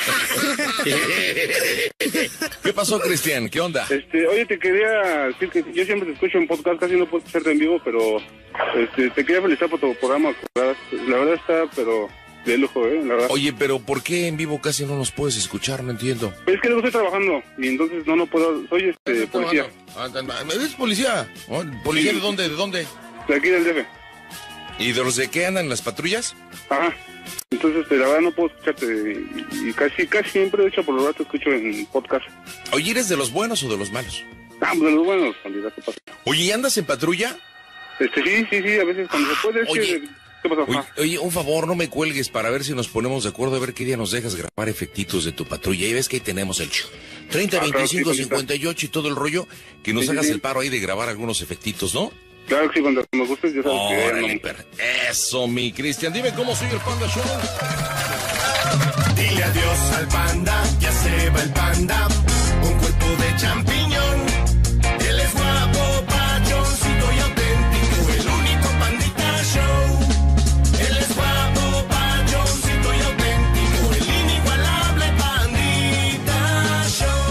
¿Qué pasó, Cristian? ¿Qué onda? este, oye, te quería decir que yo siempre te escucho en podcast, casi no puedo escucharte en vivo, pero este, te quería felicitar por tu programa, la verdad, la verdad está, pero de lujo, ¿eh? La verdad. Oye, pero ¿por qué en vivo casi no nos puedes escuchar? No entiendo. Es que luego estoy trabajando y entonces no, no puedo, soy este, policía, ¿Eres policía? Oh, ¿Policía de dónde? ¿De dónde? de aquí del D F. ¿Y de los de qué andan en las patrullas? Ajá. Entonces, este, la verdad no puedo escucharte y, y casi, casi siempre, de hecho, por lo rato escucho en podcast. Oye, ¿eres de los buenos o de los malos? Ah, pues de los buenos, candidato, ¿qué pasa? Oye, ¿y andas en patrulla? Este, sí, sí, sí, a veces cuando se puede... Oye, que, ¿qué pasó? Oye, Ah. oye, un favor, no me cuelgues para ver si nos ponemos de acuerdo, a ver qué día nos dejas grabar efectitos de tu patrulla. Y ves que ahí tenemos el show. treinta, Ah, claro, veinticinco, sí, cincuenta y ocho y todo el rollo, que nos Sí, sí, hagas sí. el paro ahí de grabar algunos efectitos, ¿no? Claro que sí, cuando me gustes, ya sabes que... Órale, no- per- Eso, mi Cristian. Dime cómo soy el Panda Show. Dile adiós al panda, ya se va el panda, un cuerpo de champiñón. Él es guapo, pachoncito y auténtico, el único Pandita Show. Él es guapo, pachoncito y auténtico, el inigualable Pandita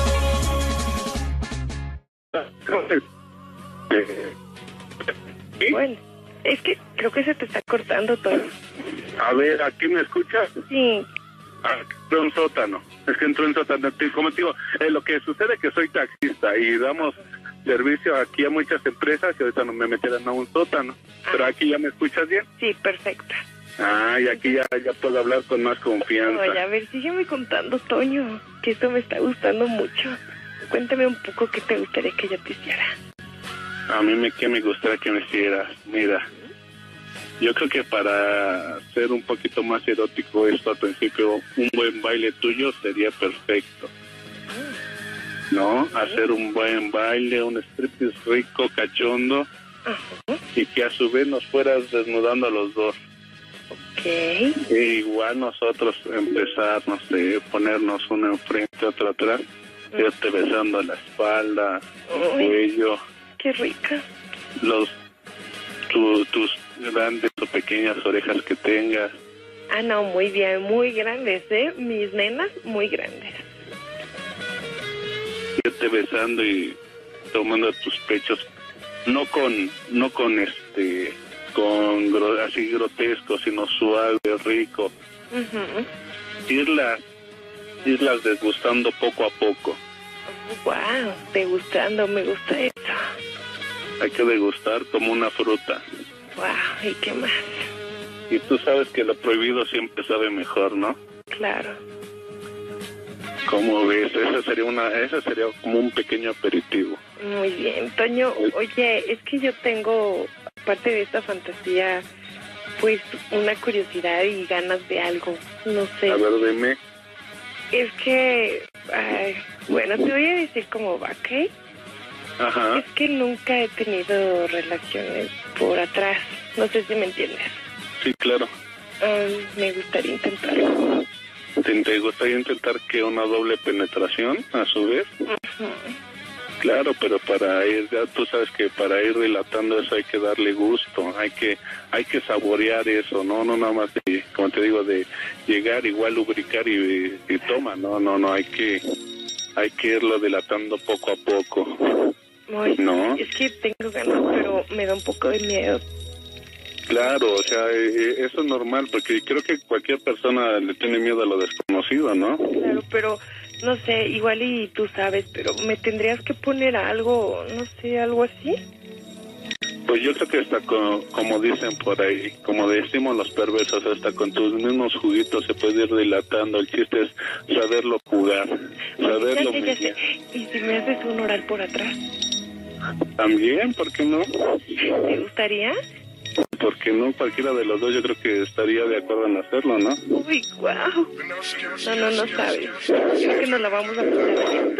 Show. Eh, ¿sí? Bueno, es que creo que se te está cortando todo. A ver, ¿aquí me escuchas? Sí, Ah, entró en sótano. Es que entró en sótano. Te- Como te digo, eh, lo que sucede es que soy taxista y damos servicio aquí a muchas empresas y ahorita no me metieron a un sótano. Pero aquí ya me escuchas bien. sí, perfecta. Ah, y aquí ya, ya puedo hablar con más confianza. Oye, a ver, sígueme contando, Toño, que esto me está gustando mucho. Cuéntame un poco qué te gustaría que yo te hiciera. A mí me, que me gustaría que me hicieras. Mira, yo creo que para ser un poquito más erótico esto al principio, un buen baile tuyo sería perfecto. ¿No? Hacer un buen baile, un striptease rico, cachondo, y que a su vez nos fueras desnudando a los dos. Ok. E igual nosotros empezar, no sé, ponernos uno enfrente, otro atrás, irte besando la espalda, el Uy. cuello, Qué rica. los tu- tus grandes o pequeñas orejas que tengas. Ah, no, muy bien, muy grandes, ¿eh? Mis nenas, muy grandes. Irte besando y tomando tus pechos, no con, no con este, con gro- así grotesco, sino suave, rico. Ujú. Irlas, irlas desgustando poco a poco. Wow, degustando, me gusta eso. Hay que degustar como una fruta. Wow, ¿y qué más? Y tú sabes que lo prohibido siempre sabe mejor, ¿no? Claro. ¿Cómo ves? Esa sería una, esa sería como un pequeño aperitivo. Muy bien, Toño. Oye, es que yo tengo, aparte de esta fantasía, pues una curiosidad y ganas de algo. No sé. A ver, dime. Es que, ay, bueno, te voy a decir cómo va, ¿ok? Ajá. Es que nunca he tenido relaciones por atrás. No sé si me entiendes. Sí, claro. Um, me gustaría intentarlo. ¿Te, te gustaría intentar que una doble penetración a su vez? Ujú. Claro, pero para ir, ya tú sabes que para ir dilatando eso hay que darle gusto, hay que hay que saborear eso, no no nada más de, como te digo, de llegar igual lubricar y, y toma, no no no hay que hay que irlo dilatando poco a poco. Muy, No. Es que tengo ganas, pero me da un poco de miedo. Claro, o sea, eh, eso es normal porque creo que cualquier persona le tiene miedo a lo desconocido, ¿no? Claro, pero no sé, igual y tú sabes, pero me tendrías que poner algo, no sé, algo así. Pues yo creo que hasta co- como dicen por ahí, como decimos los perversos, hasta con tus mismos juguitos se puede ir dilatando. El chiste es saberlo jugar, saberlo Ya sé, ya sé. medir. ¿Y si me haces un oral por atrás? También, ¿por qué no? ¿Te gustaría? Porque no, cualquiera de los dos yo creo que estaría de acuerdo en hacerlo, ¿no? Uy, guau. No, no, no sabes. Creo que nos la vamos a pasar bien.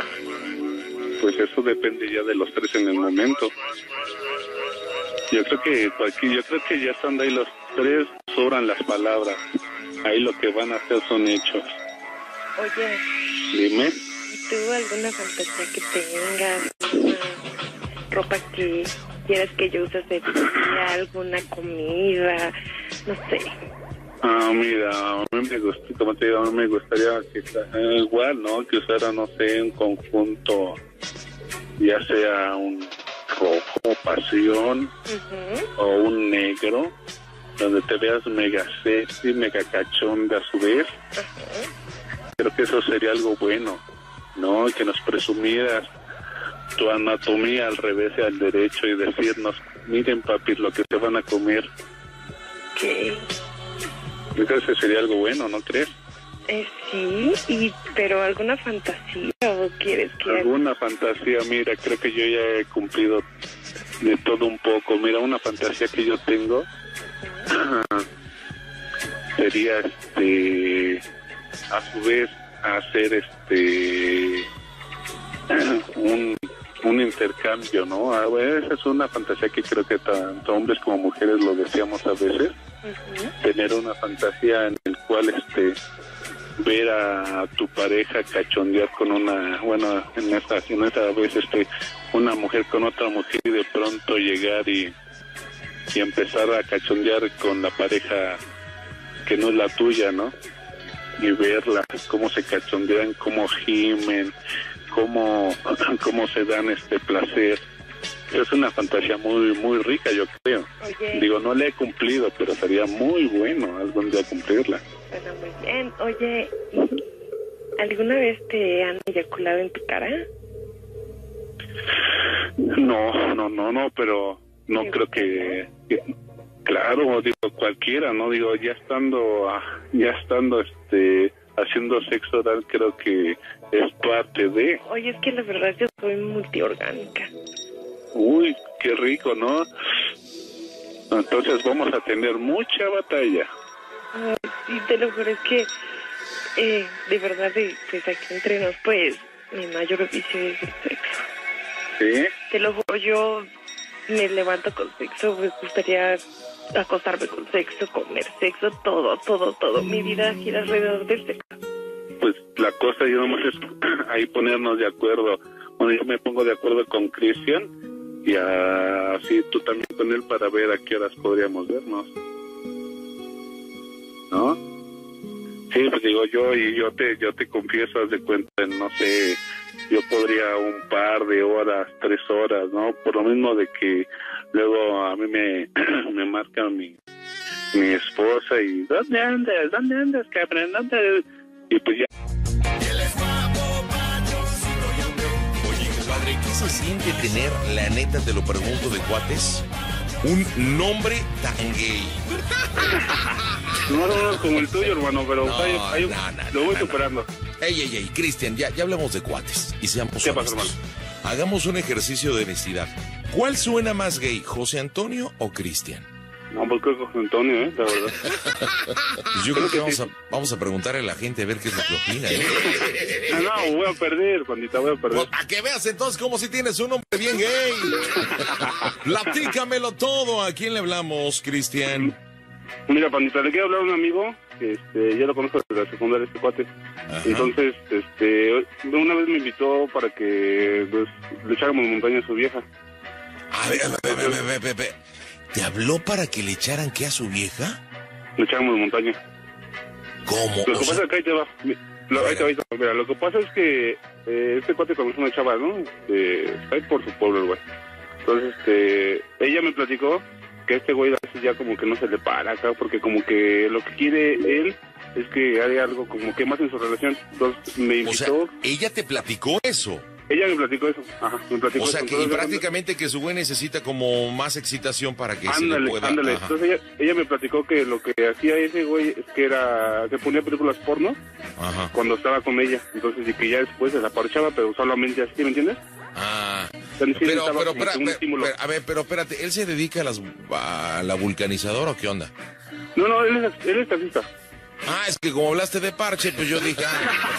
Pues eso depende ya de los tres en el momento. Yo creo que cualquier, yo creo que ya estando ahí los tres, sobran las palabras. Ahí lo que van a hacer son hechos. Oye, Dime. ¿y tú alguna fantasía que tengas? ¿Alguna ropa que quieras que yo use ese día? ¿Alguna comida? No sé. Ah, mira, a mí me gusta, como te digo, a mí me gustaría que eh, igual, ¿no? Que usara, no sé, un conjunto, ya sea un rojo, pasión, Ujú. o un negro, donde te veas mega sexy, mega cachonda a su vez. Creo que eso sería algo bueno, ¿no? Que nos presumieras tu anatomía al revés y al derecho y decirnos, miren papi, lo que te van a comer. Ok. Yo creo que sería algo bueno, ¿no crees? Eh, sí, y, pero ¿alguna fantasía o quieres que... Alguna fantasía, mira, creo que yo ya he cumplido de todo un poco. Mira, una fantasía que yo tengo sería, este, a su vez, hacer este un, un intercambio, ¿no? A ver, esa es una fantasía que creo que tanto hombres como mujeres lo deseamos a veces. Uh-huh. Tener una fantasía en el cual este ver a tu pareja cachondear con una, bueno, en esta, en esta vez este una mujer con otra mujer y de pronto llegar y, y empezar a cachondear con la pareja que no es la tuya, ¿no? Y verla, cómo se cachondean, cómo gimen, cómo, cómo se dan este placer. Es una fantasía muy muy rica, yo creo. Oye. Digo, no la he cumplido, pero sería muy bueno algún día cumplirla. Bueno, muy bien. Oye, ¿alguna vez te han eyaculado en tu cara? No, no, no, no, pero no creo que, que... Claro, digo, cualquiera, ¿no? Digo, ya estando, ya estando, este, haciendo sexo oral, creo que es parte de... Oye, es que la verdad yo soy multiorgánica. Uy, qué rico, ¿no? Entonces vamos a tener mucha batalla. Ay, sí, te lo juro, es que, eh, de verdad, pues aquí entre nos, pues, mi mayor vicio es el sexo. ¿Sí? Te lo juro, yo me levanto con sexo, me gustaría acostarme con sexo, comer sexo, todo, todo, todo. Mi vida gira alrededor del sexo. Pues la cosa, yo nomás es ahí ponernos de acuerdo. Bueno, yo me pongo de acuerdo con Cristian y así tú también con él para ver a qué horas podríamos vernos. ¿No? Sí, pues digo yo, y yo te yo te confieso, haz de cuenta, no sé, yo podría un par de horas, tres horas, ¿no? Por lo mismo de que luego a mí me, me marca mi, mi esposa y ¿dónde andas? ¿Dónde andas, cabrón? ¿Dónde? Y pues ya. Oye, compadre, ¿qué se siente tener, la neta, te lo pregunto de cuates, un nombre tan gay? No, no, no, como el tuyo, hermano, pero no, hay, hay, no, no, lo voy no, superando. No. Ey, ey, ey, Cristian, ya, ya hablamos de cuates y seamos ¿Qué pasa, honestos. Hagamos un ejercicio de honestidad. ¿Cuál suena más gay, José Antonio o Cristian? No, pues creo que José Antonio, ¿eh? La verdad. Pues yo creo, creo que, que vamos, sí. a, vamos a preguntarle a la gente a ver qué es lo que opina. ¿eh? No, no, voy a perder, pandita, voy a perder. Pues, a que veas entonces como si tienes un nombre bien gay. Platícamelo todo. ¿A quién le hablamos, Cristian? Mira, pandita, le quiero hablar a un amigo que este, ya lo conozco desde la secundaria, este cuate. Ajá. Entonces, este, una vez me invitó para que pues, le echáramos montaña a su vieja. A ver, a ver, a ver, a ver, a ver, a ver. ¿Te habló para que le echaran qué a su vieja? Le echáramos montaña. ¿Cómo? Lo que pasa sea... es que ahí te va. Lo, ahí te va, ahí te va. Mira, lo que pasa es que eh, este cuate conoce una chava, ¿no? Este, ahí por su pueblo, güey. Entonces, este, ella me platicó que este güey así ya como que no se le para acá, porque como que lo que quiere él es que haga algo como que más en su relación. Entonces me invitó. O sea, ella te platicó eso. Ella me platicó eso. Ajá, me platicó o sea, eso. que Entonces, prácticamente que su güey necesita como más excitación para que ándale, se le pueda... Ándale, ándale. Entonces ella, ella me platicó que lo que hacía ese güey es que era... que ponía películas porno. Ajá. Cuando estaba con ella. Entonces, y que ya después se la parchaba, pero solamente así, ¿me entiendes? Ah, pero, pero, pero, pero, pero, a ver, pero espérate, ¿él se dedica a, las, a la vulcanizadora o qué onda? No, no, él es, él es taxista. Ah, es que como hablaste de parche, pues yo dije... Ah,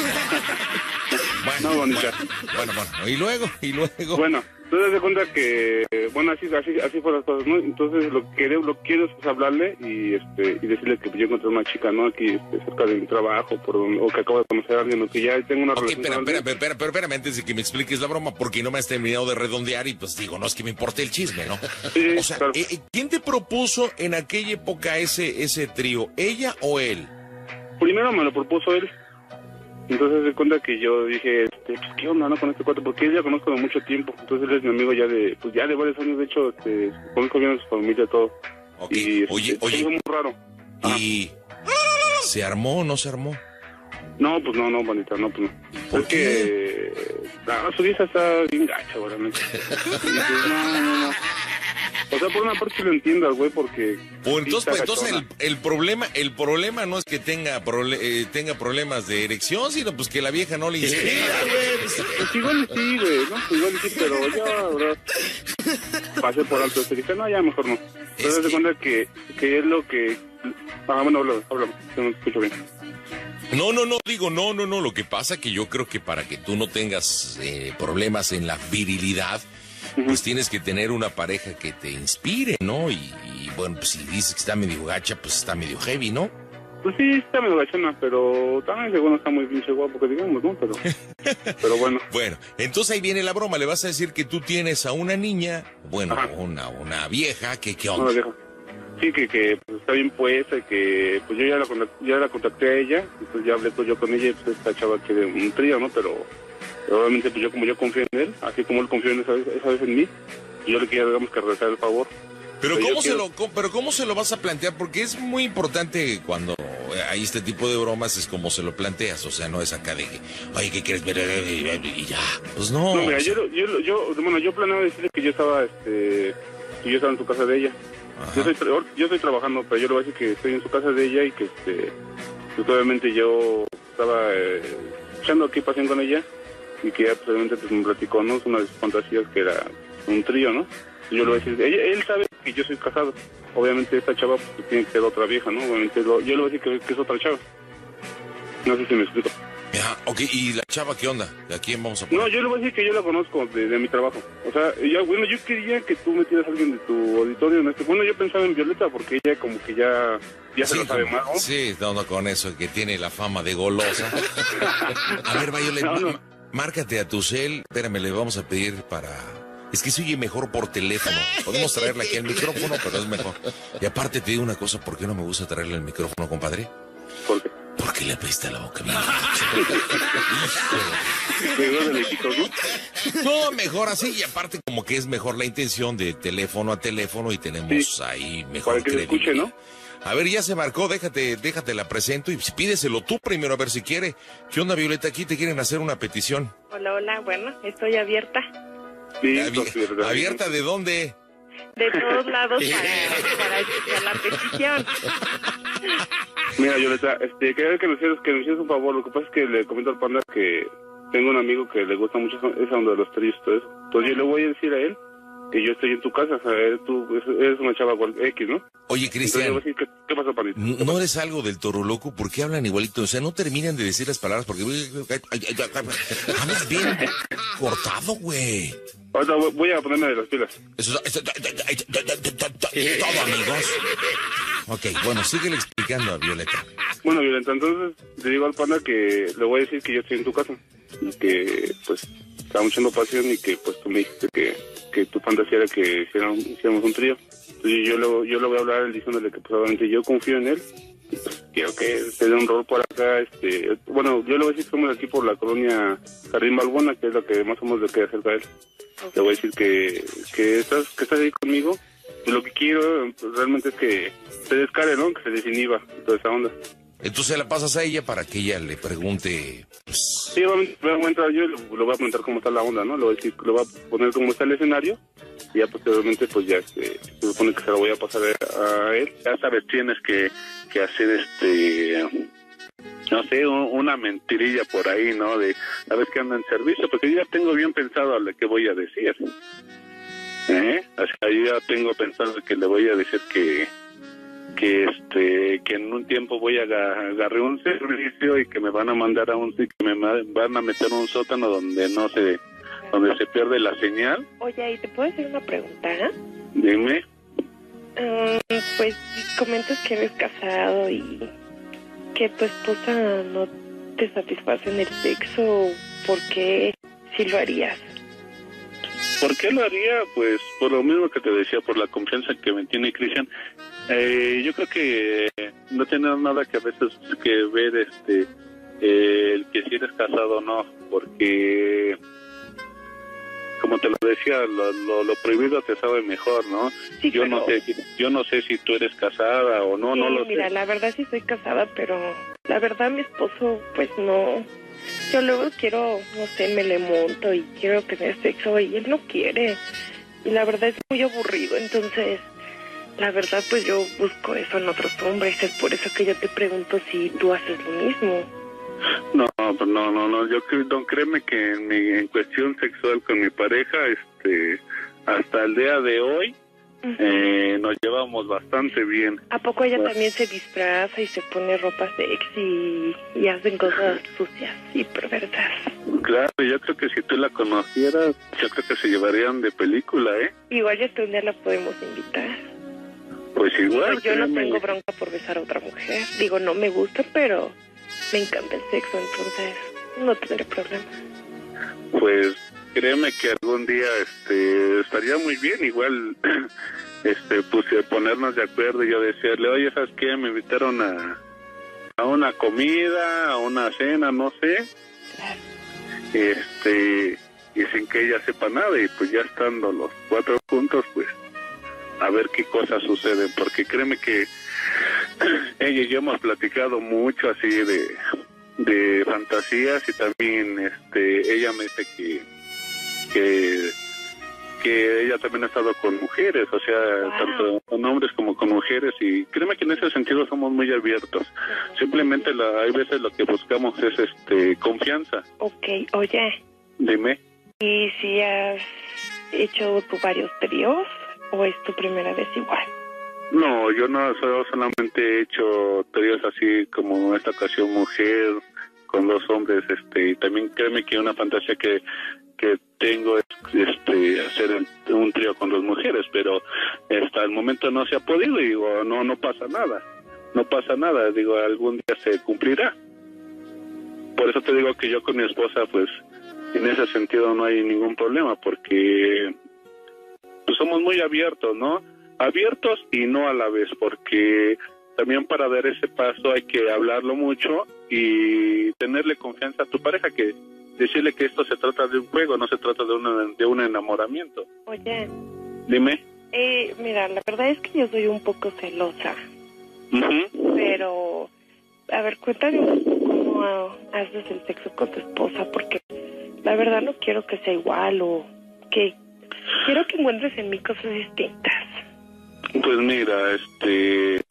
bueno, no, bonita. Bueno, bueno, bueno, y luego, y luego... Bueno, tú te das cuenta que, bueno, así así así fueron las cosas, ¿no? Entonces lo que lo que quiero es hablarle y este y decirle que yo encontré una chica, ¿no? Aquí este, cerca de mi trabajo, por donde, o que acabo de conocer a alguien, o que ya tengo una okay, relación. Espera, espera, espera, espera, pero espérame, antes de que me expliques la broma, porque no me has terminado de redondear y pues digo, no es que me importe el chisme, ¿no? Sí, o sea, claro. eh, ¿quién te propuso en aquella época ese ese trío, ella o él? Primero me lo propuso él. Entonces se cuenta que yo dije, este, pues, ¿qué onda, no, con este cuate? Porque él ya conozco de mucho tiempo. Entonces él es mi amigo ya de, pues ya de varios años. De hecho, este, conozco bien a su familia, todo. Okay. Y, oye, este, oye. Es muy raro. ¿Y se armó o no se armó? No, pues no, no, bonita, no, pues no. ¿Por es qué? que no, su vieja está bien gacha, realmente. no, no, no. O sea, por una parte lo entiendo al güey porque... Pues entonces, pues, entonces el, el problema el problema no es que tenga prole, eh, tenga problemas de erección, sino pues que la vieja no le inspira, güey. Pues igual sí, güey, ¿no? Igual sí, pero ya, ¿verdad? pasé por alto y dije, no, ya mejor no. Entonces se cuenta que, que es lo que... Ah, bueno, habla, habla, que no te escucho bien. No, no, no, digo, no, no, no, lo que pasa que yo creo que para que tú no tengas eh, problemas en la virilidad, uh-huh. pues tienes que tener una pareja que te inspire, ¿no? Y, y bueno, pues si dices que está medio gacha, pues está medio heavy, ¿no? Pues sí, está medio gachona, pero también seguro está muy pinche guapo, que digamos, ¿no? Pero, pero bueno. Bueno, entonces ahí viene la broma, le vas a decir que tú tienes a una niña, bueno, una, una vieja, que qué onda. Una vieja. Sí, que, que pues, está bien puesta, que pues yo ya la, ya la contacté a ella, entonces ya hablé pues, yo con ella y pues esta chava quiere un trío, ¿no? Pero, pero obviamente pues yo como yo confío en él, así como él confío en esa vez, esa vez en mí, yo le quería, digamos, que regresar el favor. Pero, pero ¿cómo se quiero... lo, cómo, pero ¿cómo se lo vas a plantear? Porque es muy importante cuando hay este tipo de bromas, es como se lo planteas, o sea, no es acá de que, oye, ¿qué quieres ver? Y ya, pues no. No, mira, o sea... yo, yo, yo, bueno, yo planeaba decirle que yo estaba, este, que yo estaba en su casa de ella. Yo estoy, yo estoy trabajando, pero yo le voy a decir que estoy en su casa de ella y que, este, pues obviamente yo estaba eh, echando aquí pasión con ella y que ya pues, obviamente pues, me platicó, ¿no? Unas fantasías que era un trío, ¿no? Yo le voy a decir, ella, él sabe que yo soy casado. Obviamente esta chava pues, tiene que ser otra vieja, ¿no? Obviamente lo, yo le voy a decir que, que es otra chava. No sé si me explico. Ya, ok, ¿y la chava qué onda? ¿A quién vamos a poner? No, yo le voy a decir que yo la conozco de, de mi trabajo. O sea, ya, bueno, yo quería que tú metieras a alguien de tu auditorio en este. Bueno, yo pensaba en Violeta porque ella como que ya, ya sí, se lo sabe como, más, ¿no? Sí, no, no, con eso, que tiene la fama de golosa. A ver, Violeta, no, no. márcate a tu cel. Espérame, le vamos a pedir para... Es que se oye mejor por teléfono. Podemos traerle aquí el micrófono, pero es mejor. Y aparte te digo una cosa, ¿por qué no me gusta traerle el micrófono, compadre? ¿Por qué? Porque le apesta la boca. No, mejor así. Y aparte como que es mejor la intención de teléfono a teléfono y tenemos sí. ahí mejor para que se escuche, ¿no? A ver, ya se marcó, déjate, déjate la presento y pídeselo tú primero a ver si quiere. ¿Qué onda, Violeta? Aquí te quieren hacer una petición. Hola, hola, bueno, estoy abierta. Sí, Abi ¿Abierta de dónde? De todos lados para, para escuchar la petición. Mira, Violeta, este, quería que nos hicieras, que nos hicieras un favor. Lo que pasa es que le comento al Panda que tengo un amigo que le gusta mucho esa onda de los tríos y todo eso. Entonces yo le voy a decir a él que yo estoy en tu casa, o sea, tú eres una chava X, ¿no? Oye, Cristian, ¿qué, ¿qué pasó, Panito? ¿No eres algo del Toro Loco? ¿Por qué hablan igualito? O sea, no terminan de decir las palabras porque... Hablas bien cortado, güey. Ahora voy a ponerme de las pilas. Eso, eso, todo, amigos. Ok, bueno, síguele explicando a Violeta. Bueno, Violeta, entonces te digo al Panda que le voy a decir que yo estoy en tu casa y que, pues, estábamos echando pasión y que, pues, tú me dijiste que, que tu fantasía era que hiciéramos, hiciéramos un trío. Entonces yo, lo, yo le voy a hablar a él diciéndole que, pues, obviamente yo confío en él y, pues, quiero que se dé un rol por acá. Este, bueno, yo le voy a decir que somos aquí por la colonia Jardín Balbona, que es lo que más o menos le queda cerca a él. Okay. Le voy a decir que, que, estás, que estás ahí conmigo. Y lo que quiero pues, realmente es que se descare, ¿no? Que se desinhiba toda esa onda. Entonces la pasas a ella para que ella le pregunte... Pues... Sí, voy a entrar yo y le voy a preguntar cómo está la onda, ¿no? Le voy a decir, le voy a poner cómo está el escenario. Y ya posteriormente, pues ya este, se supone que se lo voy a pasar a, a él. Ya sabes, tienes que, que hacer este... no sé, un, una mentirilla por ahí, ¿no? De, ¿sabes que anda en servicio? Porque yo ya tengo bien pensado a lo que voy a decir. ¿Eh? O sea, yo ya tengo pensado que le voy a decir que que este que en un tiempo voy a agarrar un servicio y que me van a mandar a un que me van a meter un sótano donde no se donde se pierde la señal. Oye, ¿y te puedo hacer una pregunta? Dime. Um, pues comentas que eres casado y que tu esposa no te satisface en el sexo. ¿Por qué si lo harías? ¿Por qué lo haría? Pues por lo mismo que te decía, por la confianza que me tiene Cristian. Eh, yo creo que no tiene nada que a veces que ver este eh, el que si eres casado o no, porque como te lo decía, lo, lo, lo prohibido te sabe mejor, ¿no? Sí, yo pero... no sé, yo no sé si tú eres casada o no, sí, no lo mira, sé. Mira, la verdad sí soy casada, pero la verdad mi esposo, pues no. Yo luego quiero, no sé, me le monto y quiero tener sexo y él no quiere. Y la verdad es muy aburrido, entonces, la verdad pues yo busco eso en otros hombres. Es por eso que yo te pregunto si tú haces lo mismo. No, pues no, no, no, yo creo, no, créeme que en, mi, en cuestión sexual con mi pareja, este, hasta el día de hoy uh-huh. eh, nos llevamos bastante bien. ¿A poco ella bueno. también se disfraza y se pone ropa sexy y, y hacen cosas sucias y perversas? Claro, yo creo que si tú la conocieras, yo creo que se llevarían de película, ¿eh? Igual ya hasta un día la podemos invitar. Pues igual. Pero yo no tengo bronca por besar a otra mujer. Digo, no me gusta, pero me encanta el sexo, entonces no tendré problema. Pues créeme que algún día este estaría muy bien, igual este pues ponernos de acuerdo y yo decirle, oye, ¿sabes qué? Me invitaron a, a una comida, a una cena, no sé. Claro. Este, y sin que ella sepa nada, y pues ya estando los cuatro juntos, pues a ver qué cosas suceden, porque créeme que ella y yo hemos platicado mucho así de, de fantasías, y también este ella me dice que, que que ella también ha estado con mujeres, o sea, wow. tanto con hombres como con mujeres, y créeme que en ese sentido somos muy abiertos. Simplemente la, hay veces lo que buscamos es este confianza. Ok, oye. Dime. ¿Y si has hecho tú varios tríos o es tu primera vez igual? No, yo no solo, solamente he hecho tríos así como esta ocasión mujer con dos hombres, este, y también créeme que una fantasía que que tengo es este hacer el, un trío con dos mujeres, pero hasta el momento no se ha podido, y digo, no no pasa nada, no pasa nada, digo, algún día se cumplirá. Por eso te digo que yo con mi esposa, pues, en ese sentido no hay ningún problema, porque pues somos muy abiertos, ¿no? Abiertos y no a la vez, porque también para dar ese paso hay que hablarlo mucho y tenerle confianza a tu pareja, que decirle que esto se trata de un juego, no se trata de, una, de un enamoramiento. Oye. Dime. Eh, mira, la verdad es que yo soy un poco celosa. Uh-huh. Pero, a ver, cuéntame cómo haces el sexo con tu esposa, porque la verdad no quiero que sea igual, o que quiero que encuentres en mí cosas distintas. Pues mira, este,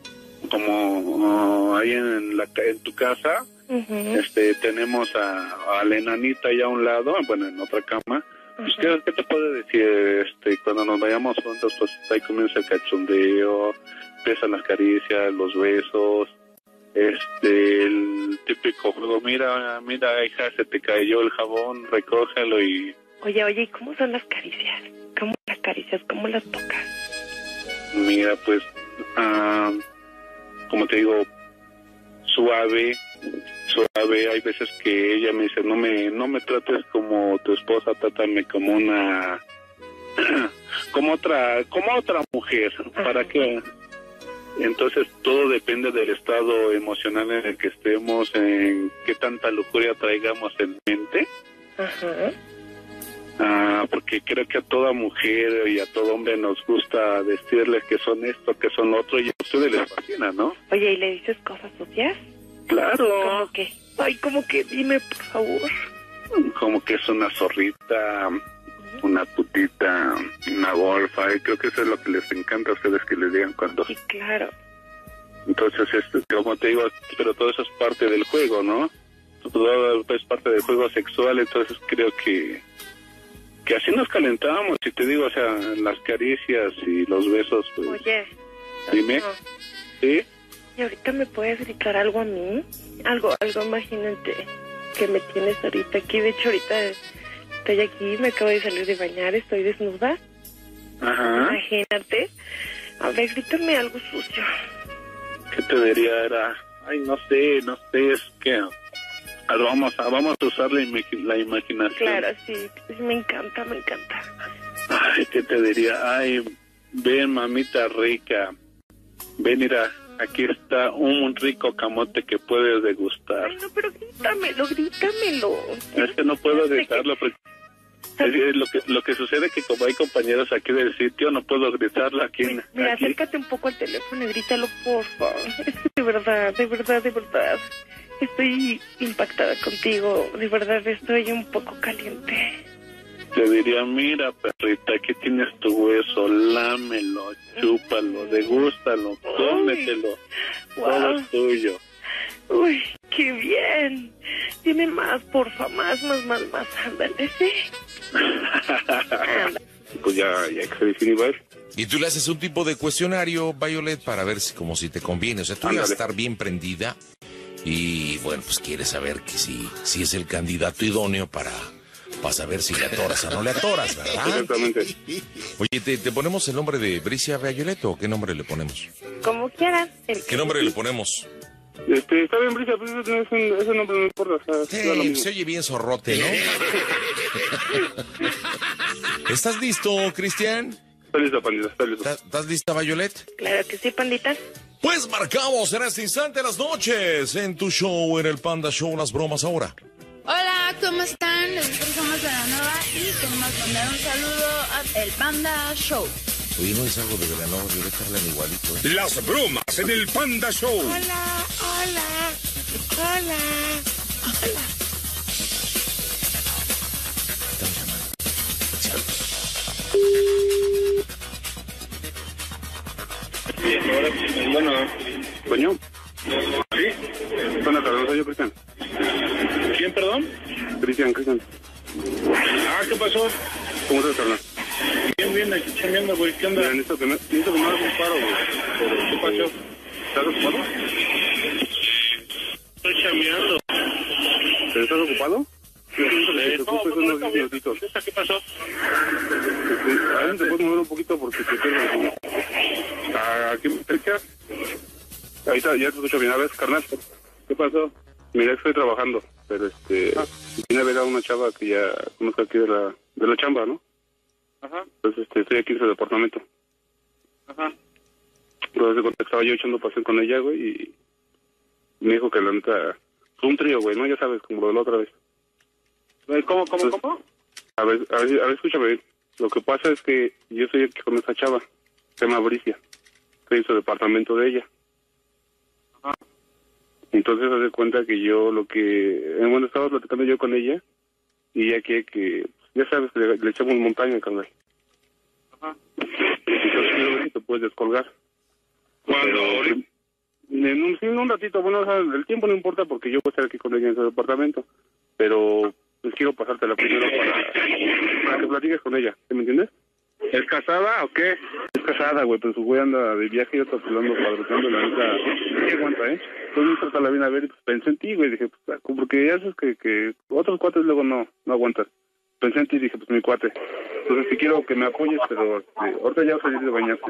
como uh, ahí en, la, en tu casa, uh-huh. este, tenemos a, a la enanita allá a un lado, bueno, en otra cama. Uh-huh. Pues, ¿qué, ¿qué te puedo decir? Este, cuando nos vayamos juntos, pues ahí comienza el cachondeo, empiezan las caricias, los besos, este, el típico juego, mira, mira, hija, se te cayó el jabón, recógelo y... Oye, oye, ¿y cómo son las caricias? ¿Cómo las caricias? ¿Cómo las tocas? Mira, pues, uh, como te digo, suave, suave. Hay veces que ella me dice, no me no me trates como tu esposa, trátame como una, como otra, como otra mujer. Ajá. ¿Para qué? Entonces todo depende del estado emocional en el que estemos, en qué tanta lujuria traigamos en mente. Ajá. Ah, porque creo que a toda mujer y a todo hombre nos gusta decirles que son esto, que son lo otro, y a ustedes les fascina, ¿no? Oye, ¿y le dices cosas sucias? Claro. ¿Cómo que? Ay, ¿cómo que? Dime, por favor. Como que es una zorrita, una putita, una golfa, y creo que eso es lo que les encanta a ustedes que les digan cuando... Sí, claro. Entonces, este, como te digo, pero todo eso es parte del juego, ¿no? Todo es parte del juego sexual, entonces creo que... que así nos calentábamos, y te digo, o sea, las caricias y los besos, pues... Oye. Dime. No. ¿Sí? ¿Y ahorita me puedes gritar algo a mí? Algo, algo, imagínate, que me tienes ahorita aquí. De hecho, ahorita estoy aquí, me acabo de salir de bañar, estoy desnuda. Ajá. Imagínate. A ver, grítame algo sucio. ¿Qué te diría? Era... Ay, no sé, no sé, es que... Vamos a, vamos a usar la, imagi- la imaginación. Claro, sí, me encanta, me encanta. Ay, ¿qué te diría? Ay, ven, mamita rica. Ven, mira, aquí está un rico camote que puedes degustar. Ay, no, pero grítamelo, grítamelo. Es que no puedo gritarlo, porque es lo que, lo que sucede es que como hay compañeros aquí del sitio, no puedo gritarlo aquí. Mira, mira aquí. Acércate un poco al teléfono y grítalo, por favor. Es que de verdad, de verdad, de verdad... Estoy impactada contigo, de verdad estoy un poco caliente. Te diría, mira, perrita, aquí tienes tu hueso, lámelo, chúpalo, degústalo, cómetelo, wow. Todo es tuyo. Uy, qué bien. Dime más, porfa, más, más, más, más, ándale, sí. Ándale. pues ya, ya que se define va a ir. Y tú le haces un tipo de cuestionario, Violet, para ver si como si te conviene. O sea, tú vas a Ándale. estar bien prendida y, bueno, pues quieres saber que si, si es el candidato idóneo para, para saber si le atoras o no le atoras, ¿verdad? Exactamente. Oye, ¿te, te ponemos el nombre de Bricia Violet o qué nombre le ponemos? Como quieras. El ¿Qué nombre le ponemos? Este, está bien, Brisa, pues ese, ese- ese nombre no importa. O sea, Sí, da lo se mismo. oye bien zorrote, ¿no? ¿Estás listo, Cristian? Está listo, pandita, está listo. ¿Estás estás lista, Violet? Claro que sí, pandita. Pues marcamos en este instante las noches en tu show, en el Panda Show, las bromas ahora. Hola, ¿cómo están? Nosotros somos de la nueva y queremos mandar un saludo a El Panda Show. Oye, no es algo de Velanova, Violet, hablan igualito, ¿eh? Las bromas en el Panda Show. Hola, hola, hola. Están llamando. Bueno, coño. ¿Sí? Buenas tardes, soy yo, Cristian. ¿Quién, perdón? Cristian, Cristian. Ah, ¿qué pasó? ¿Cómo estás, carnal? Bien, bien, aquí chambeando, güey. ¿Qué onda? Mira, necesito que me, necesito que me hagas un paro, güey. Pero, ¿qué pasó? ¿Estás ocupado? Estoy chambeando. ¿Pero estás ocupado? Yo siento que te ocupes unos diez minutitos. ¿Qué pasó? A ver, te puedes mover un poquito porque te pierdo. Ah, ¿aquí me escuchas? Ahí está, ya te escucho bien. A ver, carnal, ¿qué pasó? Mira, estoy trabajando, pero este... Vine a ver a una chava que ya conozco aquí de la, de la chamba, ¿no? Ajá, Entonces, este, estoy aquí en su departamento. ajá. Entonces, cuando estaba yo echando pasión con ella, güey, y me dijo que la neta... Fue un trío, güey, ¿no? Ya sabes, como lo de la otra vez. ¿Cómo, cómo, Entonces, cómo? A ver, a ver, a ver, escúchame bien. Lo que pasa es que yo estoy aquí con esa chava, se llama Bricia. Estoy en su departamento de ella. Ajá. Entonces, haz de cuenta que yo lo que... eh, Bueno, estaba platicando yo con ella, y ella quiere que... Ya sabes, le, le echamos montaña, carnal. Ajá. Entonces, quiero ver si te puedes descolgar. ¿Cuándo? Pero, En un, sí, en un ratito, bueno, o sea, el tiempo no importa porque yo voy a estar aquí con ella en su departamento, pero pues quiero pasártela primero para, para que platiques con ella, ¿sí me entiendes? ¿Es casada o qué? Es casada, güey, pero su güey anda de viaje y yo estoy hablando padroteando, la neta, sí aguanta, ¿eh? Entonces me trata bien a ver y pues pensé en ti, güey, dije, pues, porque ya sabes que, que otros cuates luego no, no aguantan. Pensé en ti y dije, pues mi cuate. Entonces sí quiero que me apoyes, pero este, ahorita ya vas a salir de bañarte.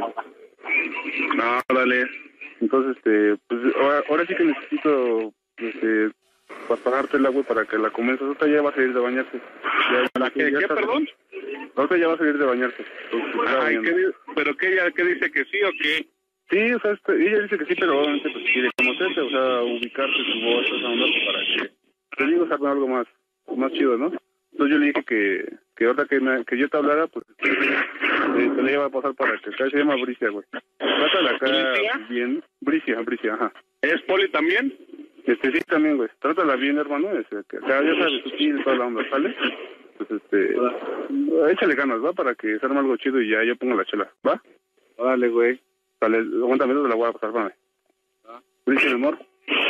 No, dale. Entonces, este, pues ahora, ahora sí que necesito, este, pues pagártela, güey, para que la comiences. Ahorita ya va a salir de bañarse. Ya, ¿Para qué? ya ¿Qué, está- perdón? Ahorita ya va a salir de bañarse. Entonces, pues, está Ay, bañando. ¿qué, di- ¿pero qué, ella, qué dice que sí o qué? Sí, o sea, este, ella dice que sí, pero obviamente pues quiere conocerte, o sea, ubicarte su voz, esa onda, pues, para que te digo, saber algo más, más chido, ¿no? Entonces yo le dije que, que ahorita que, me, que yo te hablara, pues, eh, te la iba a pasar para que acá se llama Bricia, güey. Trátala acá ¿Bricia? bien. Bricia, Bricia, ajá. ¿Es Poli también? Este, sí, también, güey. Trátala bien, hermano. Este, que acá ya sabes, tú tienes toda la onda, ¿sale? Pues, este, échale ganas, ¿va? Para que se arme algo chido y ya yo pongo la chela, ¿va? Dale, güey. Dale, aguántame, te la voy a pasar, espérame. Ah. Bricia, mi amor.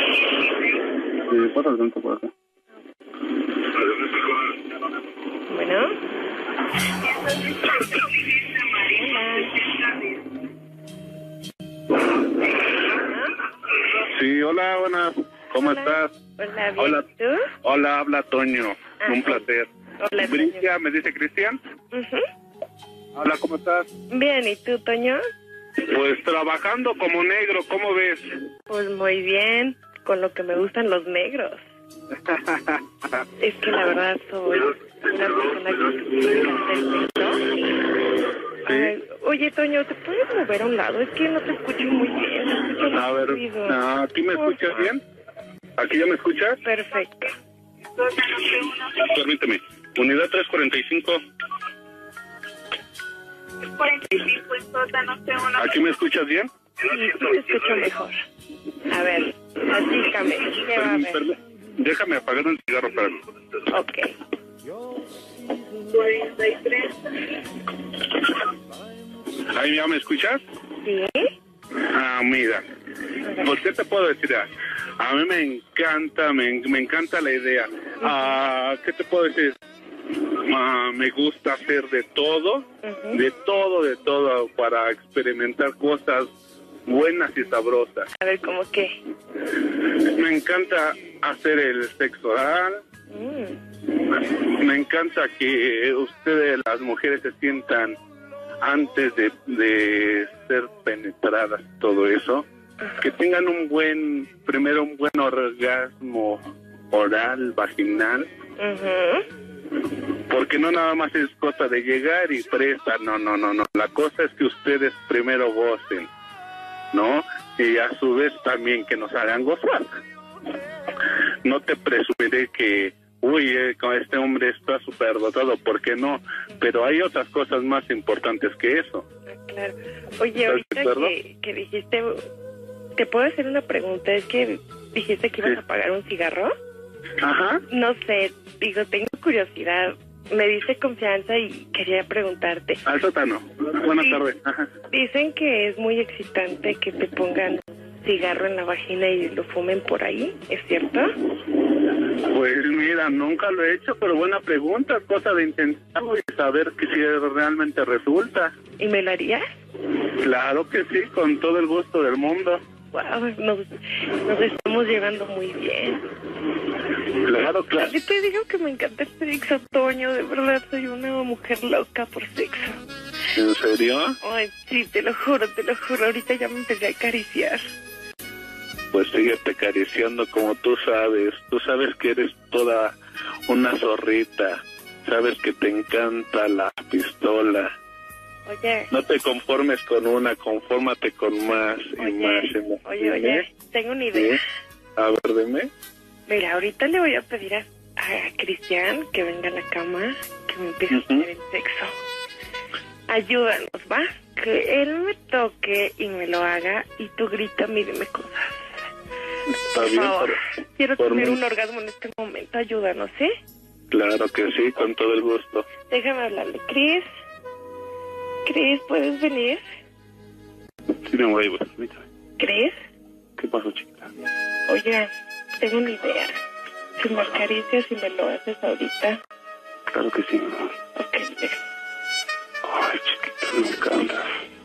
Eh, pásale tanto por acá. Bueno. Sí, hola, buenas. ¿Cómo Hola. estás? Hola, bien. Hola. ¿Tú? Hola, habla Toño. Ah, Un placer. Hola, Bricia, ¿me dice Cristian? Toño. Ujú. Hola, ¿cómo estás? Bien, ¿y tú, Toño? Pues trabajando como negro, ¿cómo ves? Pues muy bien, con lo que me gustan los negros. Es que la verdad soy una persona que me encanta el negro. Ay, oye, Toño, ¿te puedes mover a un lado? Es que no te escucho muy bien. te escucho A muy ver, ruido. ah, ¿aquí me escuchas bien? ¿Aquí ya me escuchas? Perfecto. Permíteme. Unidad tres cuarenta y cinco. ¿Aquí me escuchas bien? Sí, sí te escucho mejor. A ver, platícame, ¿qué va a Perm- haber? perm- Déjame apagar un cigarro, para Ok. ¿Ahí ya me escuchas? ¿Sí? Ah, mira. Pues, ¿qué te puedo decir? A mí me encanta, me, me encanta la idea. Ah, ¿qué te puedo decir? Ah, me gusta hacer de todo, Ujú. de todo, de todo, para experimentar cosas buenas y sabrosas. A ver, ¿cómo qué? Me encanta hacer el sexo oral, Mm. me encanta que ustedes, las mujeres, se sientan antes de, de ser penetradas, todo eso, que tengan un buen, primero un buen orgasmo oral, vaginal, Ujú. porque no nada más es cosa de llegar y presta, no, no, no, no, la cosa es que ustedes primero gocen, ¿no? Y a su vez también que nos hagan gozar. No te presumiré que, uy, eh, con este hombre está súper dotado, ¿por qué no? Pero hay otras cosas más importantes que eso. Ah, claro. Oye, ¿Estás de ahorita acuerdo? que, que dijiste, ¿te puedo hacer una pregunta? Es que dijiste que ibas Sí. a pagar un cigarro. Ajá. No sé, digo, tengo curiosidad. Me diste confianza y quería preguntarte. Al sótano. Buenas Sí. tardes. Ajá. Dicen que es muy excitante que te pongan cigarro en la vagina y lo fumen por ahí, ¿es cierto? Pues mira, nunca lo he hecho, pero buena pregunta, cosa de intentarlo y saber que si realmente resulta. ¿Y me lo harías? Claro que sí, con todo el gusto del mundo. Wow, nos, nos estamos llevando muy bien. Claro, claro. Yo te digo que me encanta el sexo, Toño, de verdad soy una mujer loca por sexo. ¿En serio? Ay, sí, te lo juro, te lo juro, ahorita ya me empecé a acariciar. Pues síguete acariciando como tú sabes. Tú sabes que eres toda una zorrita. Sabes que te encanta la pistola. Oye, No te conformes con una, confórmate con más y oye, más. y más. oye, oye, tengo una idea. ¿Sí? A ver, dime. Mira, ahorita le voy a pedir a, a Cristian que venga a la cama, que me empiece Ujú. a hacer el sexo. Ayúdanos, ¿va? Que él me toque y me lo haga y tú grítame y dime cosas. Está Por bien, favor, pero- quiero por tener mí. un orgasmo en este momento, ayúdanos, ¿sí? Claro que sí, con todo el gusto. Déjame hablarle. Cris, Cris, ¿puedes venir? Sí, me voy, pues, permítame. Cris, ¿Qué pasó, chiquita? oye, tengo una idea. Si me acaricias y me lo haces ahorita. Claro que sí. Ok, deja. Ay, chiquita, me encanta.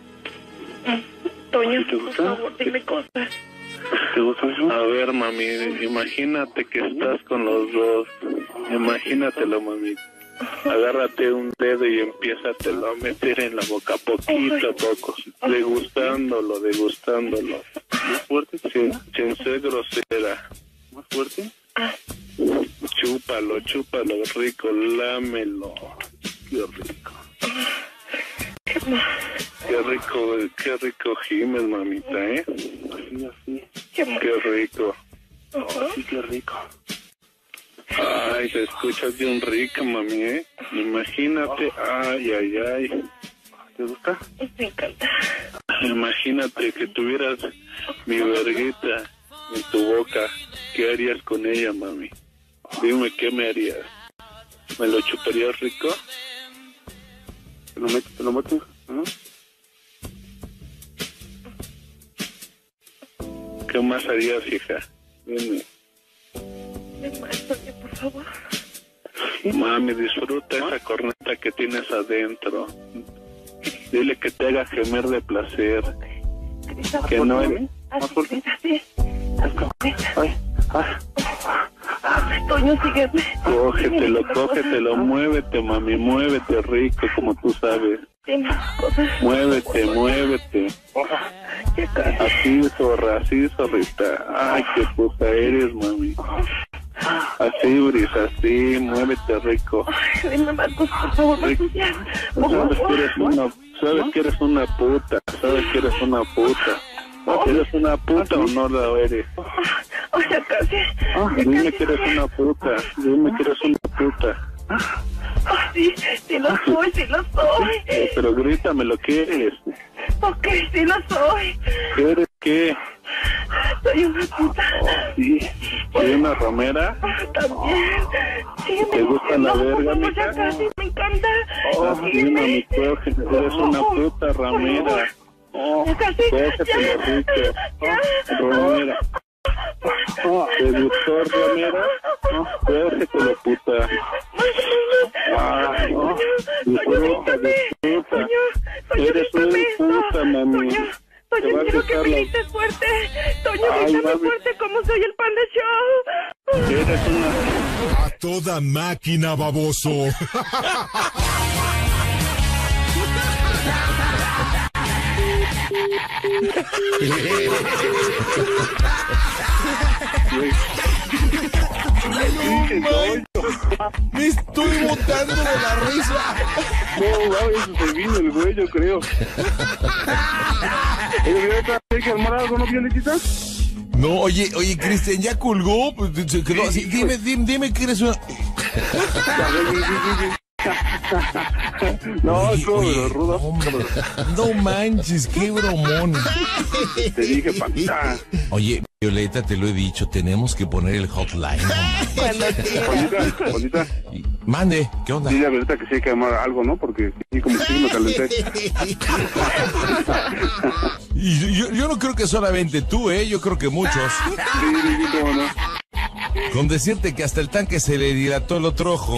Toño, ¿Sí te por gusta? favor, dime cosas. ¿Te gusta eso? A ver, mami, imagínate que estás con los dos. Imagínatelo, mami. Agárrate un dedo y empiézatelo a meter en la boca poquito a poco, degustándolo, degustándolo. ¿Más fuerte? Sin, sin ser grosera. ¿Más fuerte? Chúpalo, chúpalo, rico, lámelo. Qué rico. Qué rico, qué rico gimes, mamita, ¿eh? Así, así. Qué Qué rico. Ajá. Sí, qué rico. Ay, te escuchas bien rica, mami, ¿eh? Imagínate, ay, ay, ay. ¿Te gusta? Me encanta. Imagínate que tuvieras mi verguita en tu boca. ¿Qué harías con ella, mami? Dime, ¿qué me harías? ¿Me lo chuparías rico? ¿Te lo metes? ¿Te lo metes? ¿No? ¿Qué más harías, hija? Dime. Dime más, Toño, por favor. Mami, disfruta esa corneta que tienes adentro. Dile que te haga gemer de placer. Cris, Que no eres. así, Cris, así. Así, Ay, ay. Toño, sígueme. Cógetelo, cógetelo, muévete, mami, muévete rico, como tú sabes. Dime cosas. Muévete, muévete. Ya casi. Así, zorra, así, zorrita. Ay, qué puta eres, mami. Así, Bris, así, muévete rico. Ay, dime más cosas, por favor, más ya. Por Sabes que favor. eres una, sabes que eres una puta, sabes que eres una puta. ¿Eres una puta o no lo eres? O sea, casi. Dime que eres una puta, dime que eres una puta. Ah, sí, sí lo soy, sí lo soy. Eh, pero grítame lo que eres. Ok, sí lo soy. ¿Qué eres qué? Soy una puta. Sí, soy una ramera. Ah, también. Sígueme. ¿Te gusta la No, verga, por favor, mija? ya casi, me encanta. Oh, dime, mi coge, eres una puta ramera. Oh, Ya casi. cógetelo rico. Oh, ramera. ¿Te gustó, ramera? Oh, cógetelo, puta. Ah, Grítame fuerte como soy el Panda Show. Eres una... A toda máquina, baboso. Me estoy botando de la risa. No, wow, se vino el güey, yo creo. Oye, ¿hay que armar algo, no, Violetita? No, oye, oye, Cristian, ¿ya colgó? Pues, se quedó así. Dime, dime, dime que eres una... No, Oye, es como oye, rudo. hombre, no manches, qué bromón. Te dije, pantá. Oye, Violeta, te lo he dicho, tenemos que poner el hotline. Cuando quieras. Juanita, Juanita, Y- Mande, ¿qué onda? dile a Violeta que sí hay que armar algo, ¿no? Porque sí, como que sí me calenté. Y yo, yo no creo que solamente tú, ¿eh? Yo creo que muchos. Sí, sí, sí, cómo no. Con decirte que hasta el tanque se le dilató el otro ojo.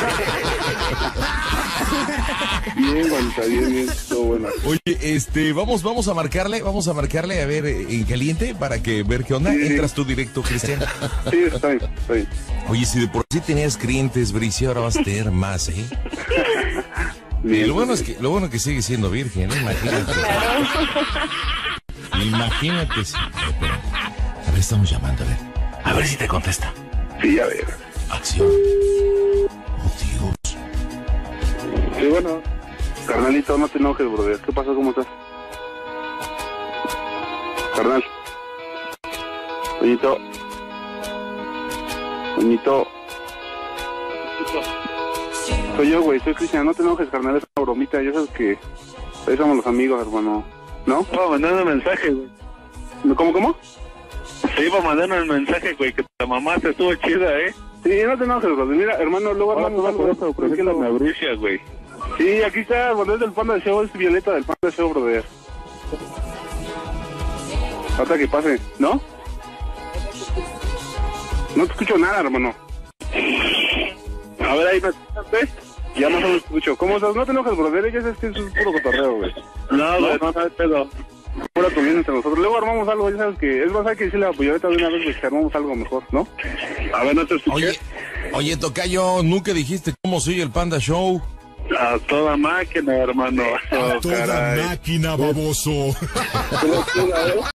Bien, Juanita, bien, bien, todo bueno. Oye, este, vamos, vamos a marcarle, vamos a marcarle a ver eh, en caliente para que ver qué onda. Sí, sí. Entras tú directo, Cristian. Sí, está bien, está bien. Oye, si de por sí tenías clientes, Bricia, ahora vas a tener más, ¿eh? Y Bien, lo bueno es que, lo bueno que sigue siendo virgen, ¿eh? Imagínate. Imagínate. Si... Pero, a ver, estamos llamando, a ver. A ver si te contesta. Sí, a ver. Acción. Oh, Dios. Sí, bueno. Carnalito, no te enojes, brother. ¿Qué pasó? ¿Cómo estás? Carnal. Doñito. Doñito. Soy yo, güey. Soy Cristian. No te enojes, carnal. Es una bromita. Ya sabes que ahí somos los amigos, hermano. ¿No? Iba a mandar un mensaje, güey. ¿Cómo, cómo? Te iba a mandar un mensaje, güey, que la mamá se estuvo chida, ¿eh? Sí, no te enojes, brother. Mira, hermano, luego armamos algo de eso. Tranquilo. la brucia, güey. Sí, aquí está, bueno, es del Panda Show, es Violeta del Panda Show, brother. Hasta que pase, ¿no? No te escucho nada, hermano. A ver, ahí me escuchaste. Ya más o menos escucho. ¿Cómo estás? No te enojes, brother, ya sabes que es un puro cotorreo, güey. No, güey, no, no hay pedo. Pura comida entre nosotros. Luego armamos algo, ya sabes que... Es más, hay que decirle a Violeta de una vez, güey, que armamos algo mejor, ¿no? A ver, no te escuché. Oye, oye, tocayo, nunca dijiste cómo soy el Panda Show. A toda máquina, hermano. A Oh, toda caray. máquina, baboso.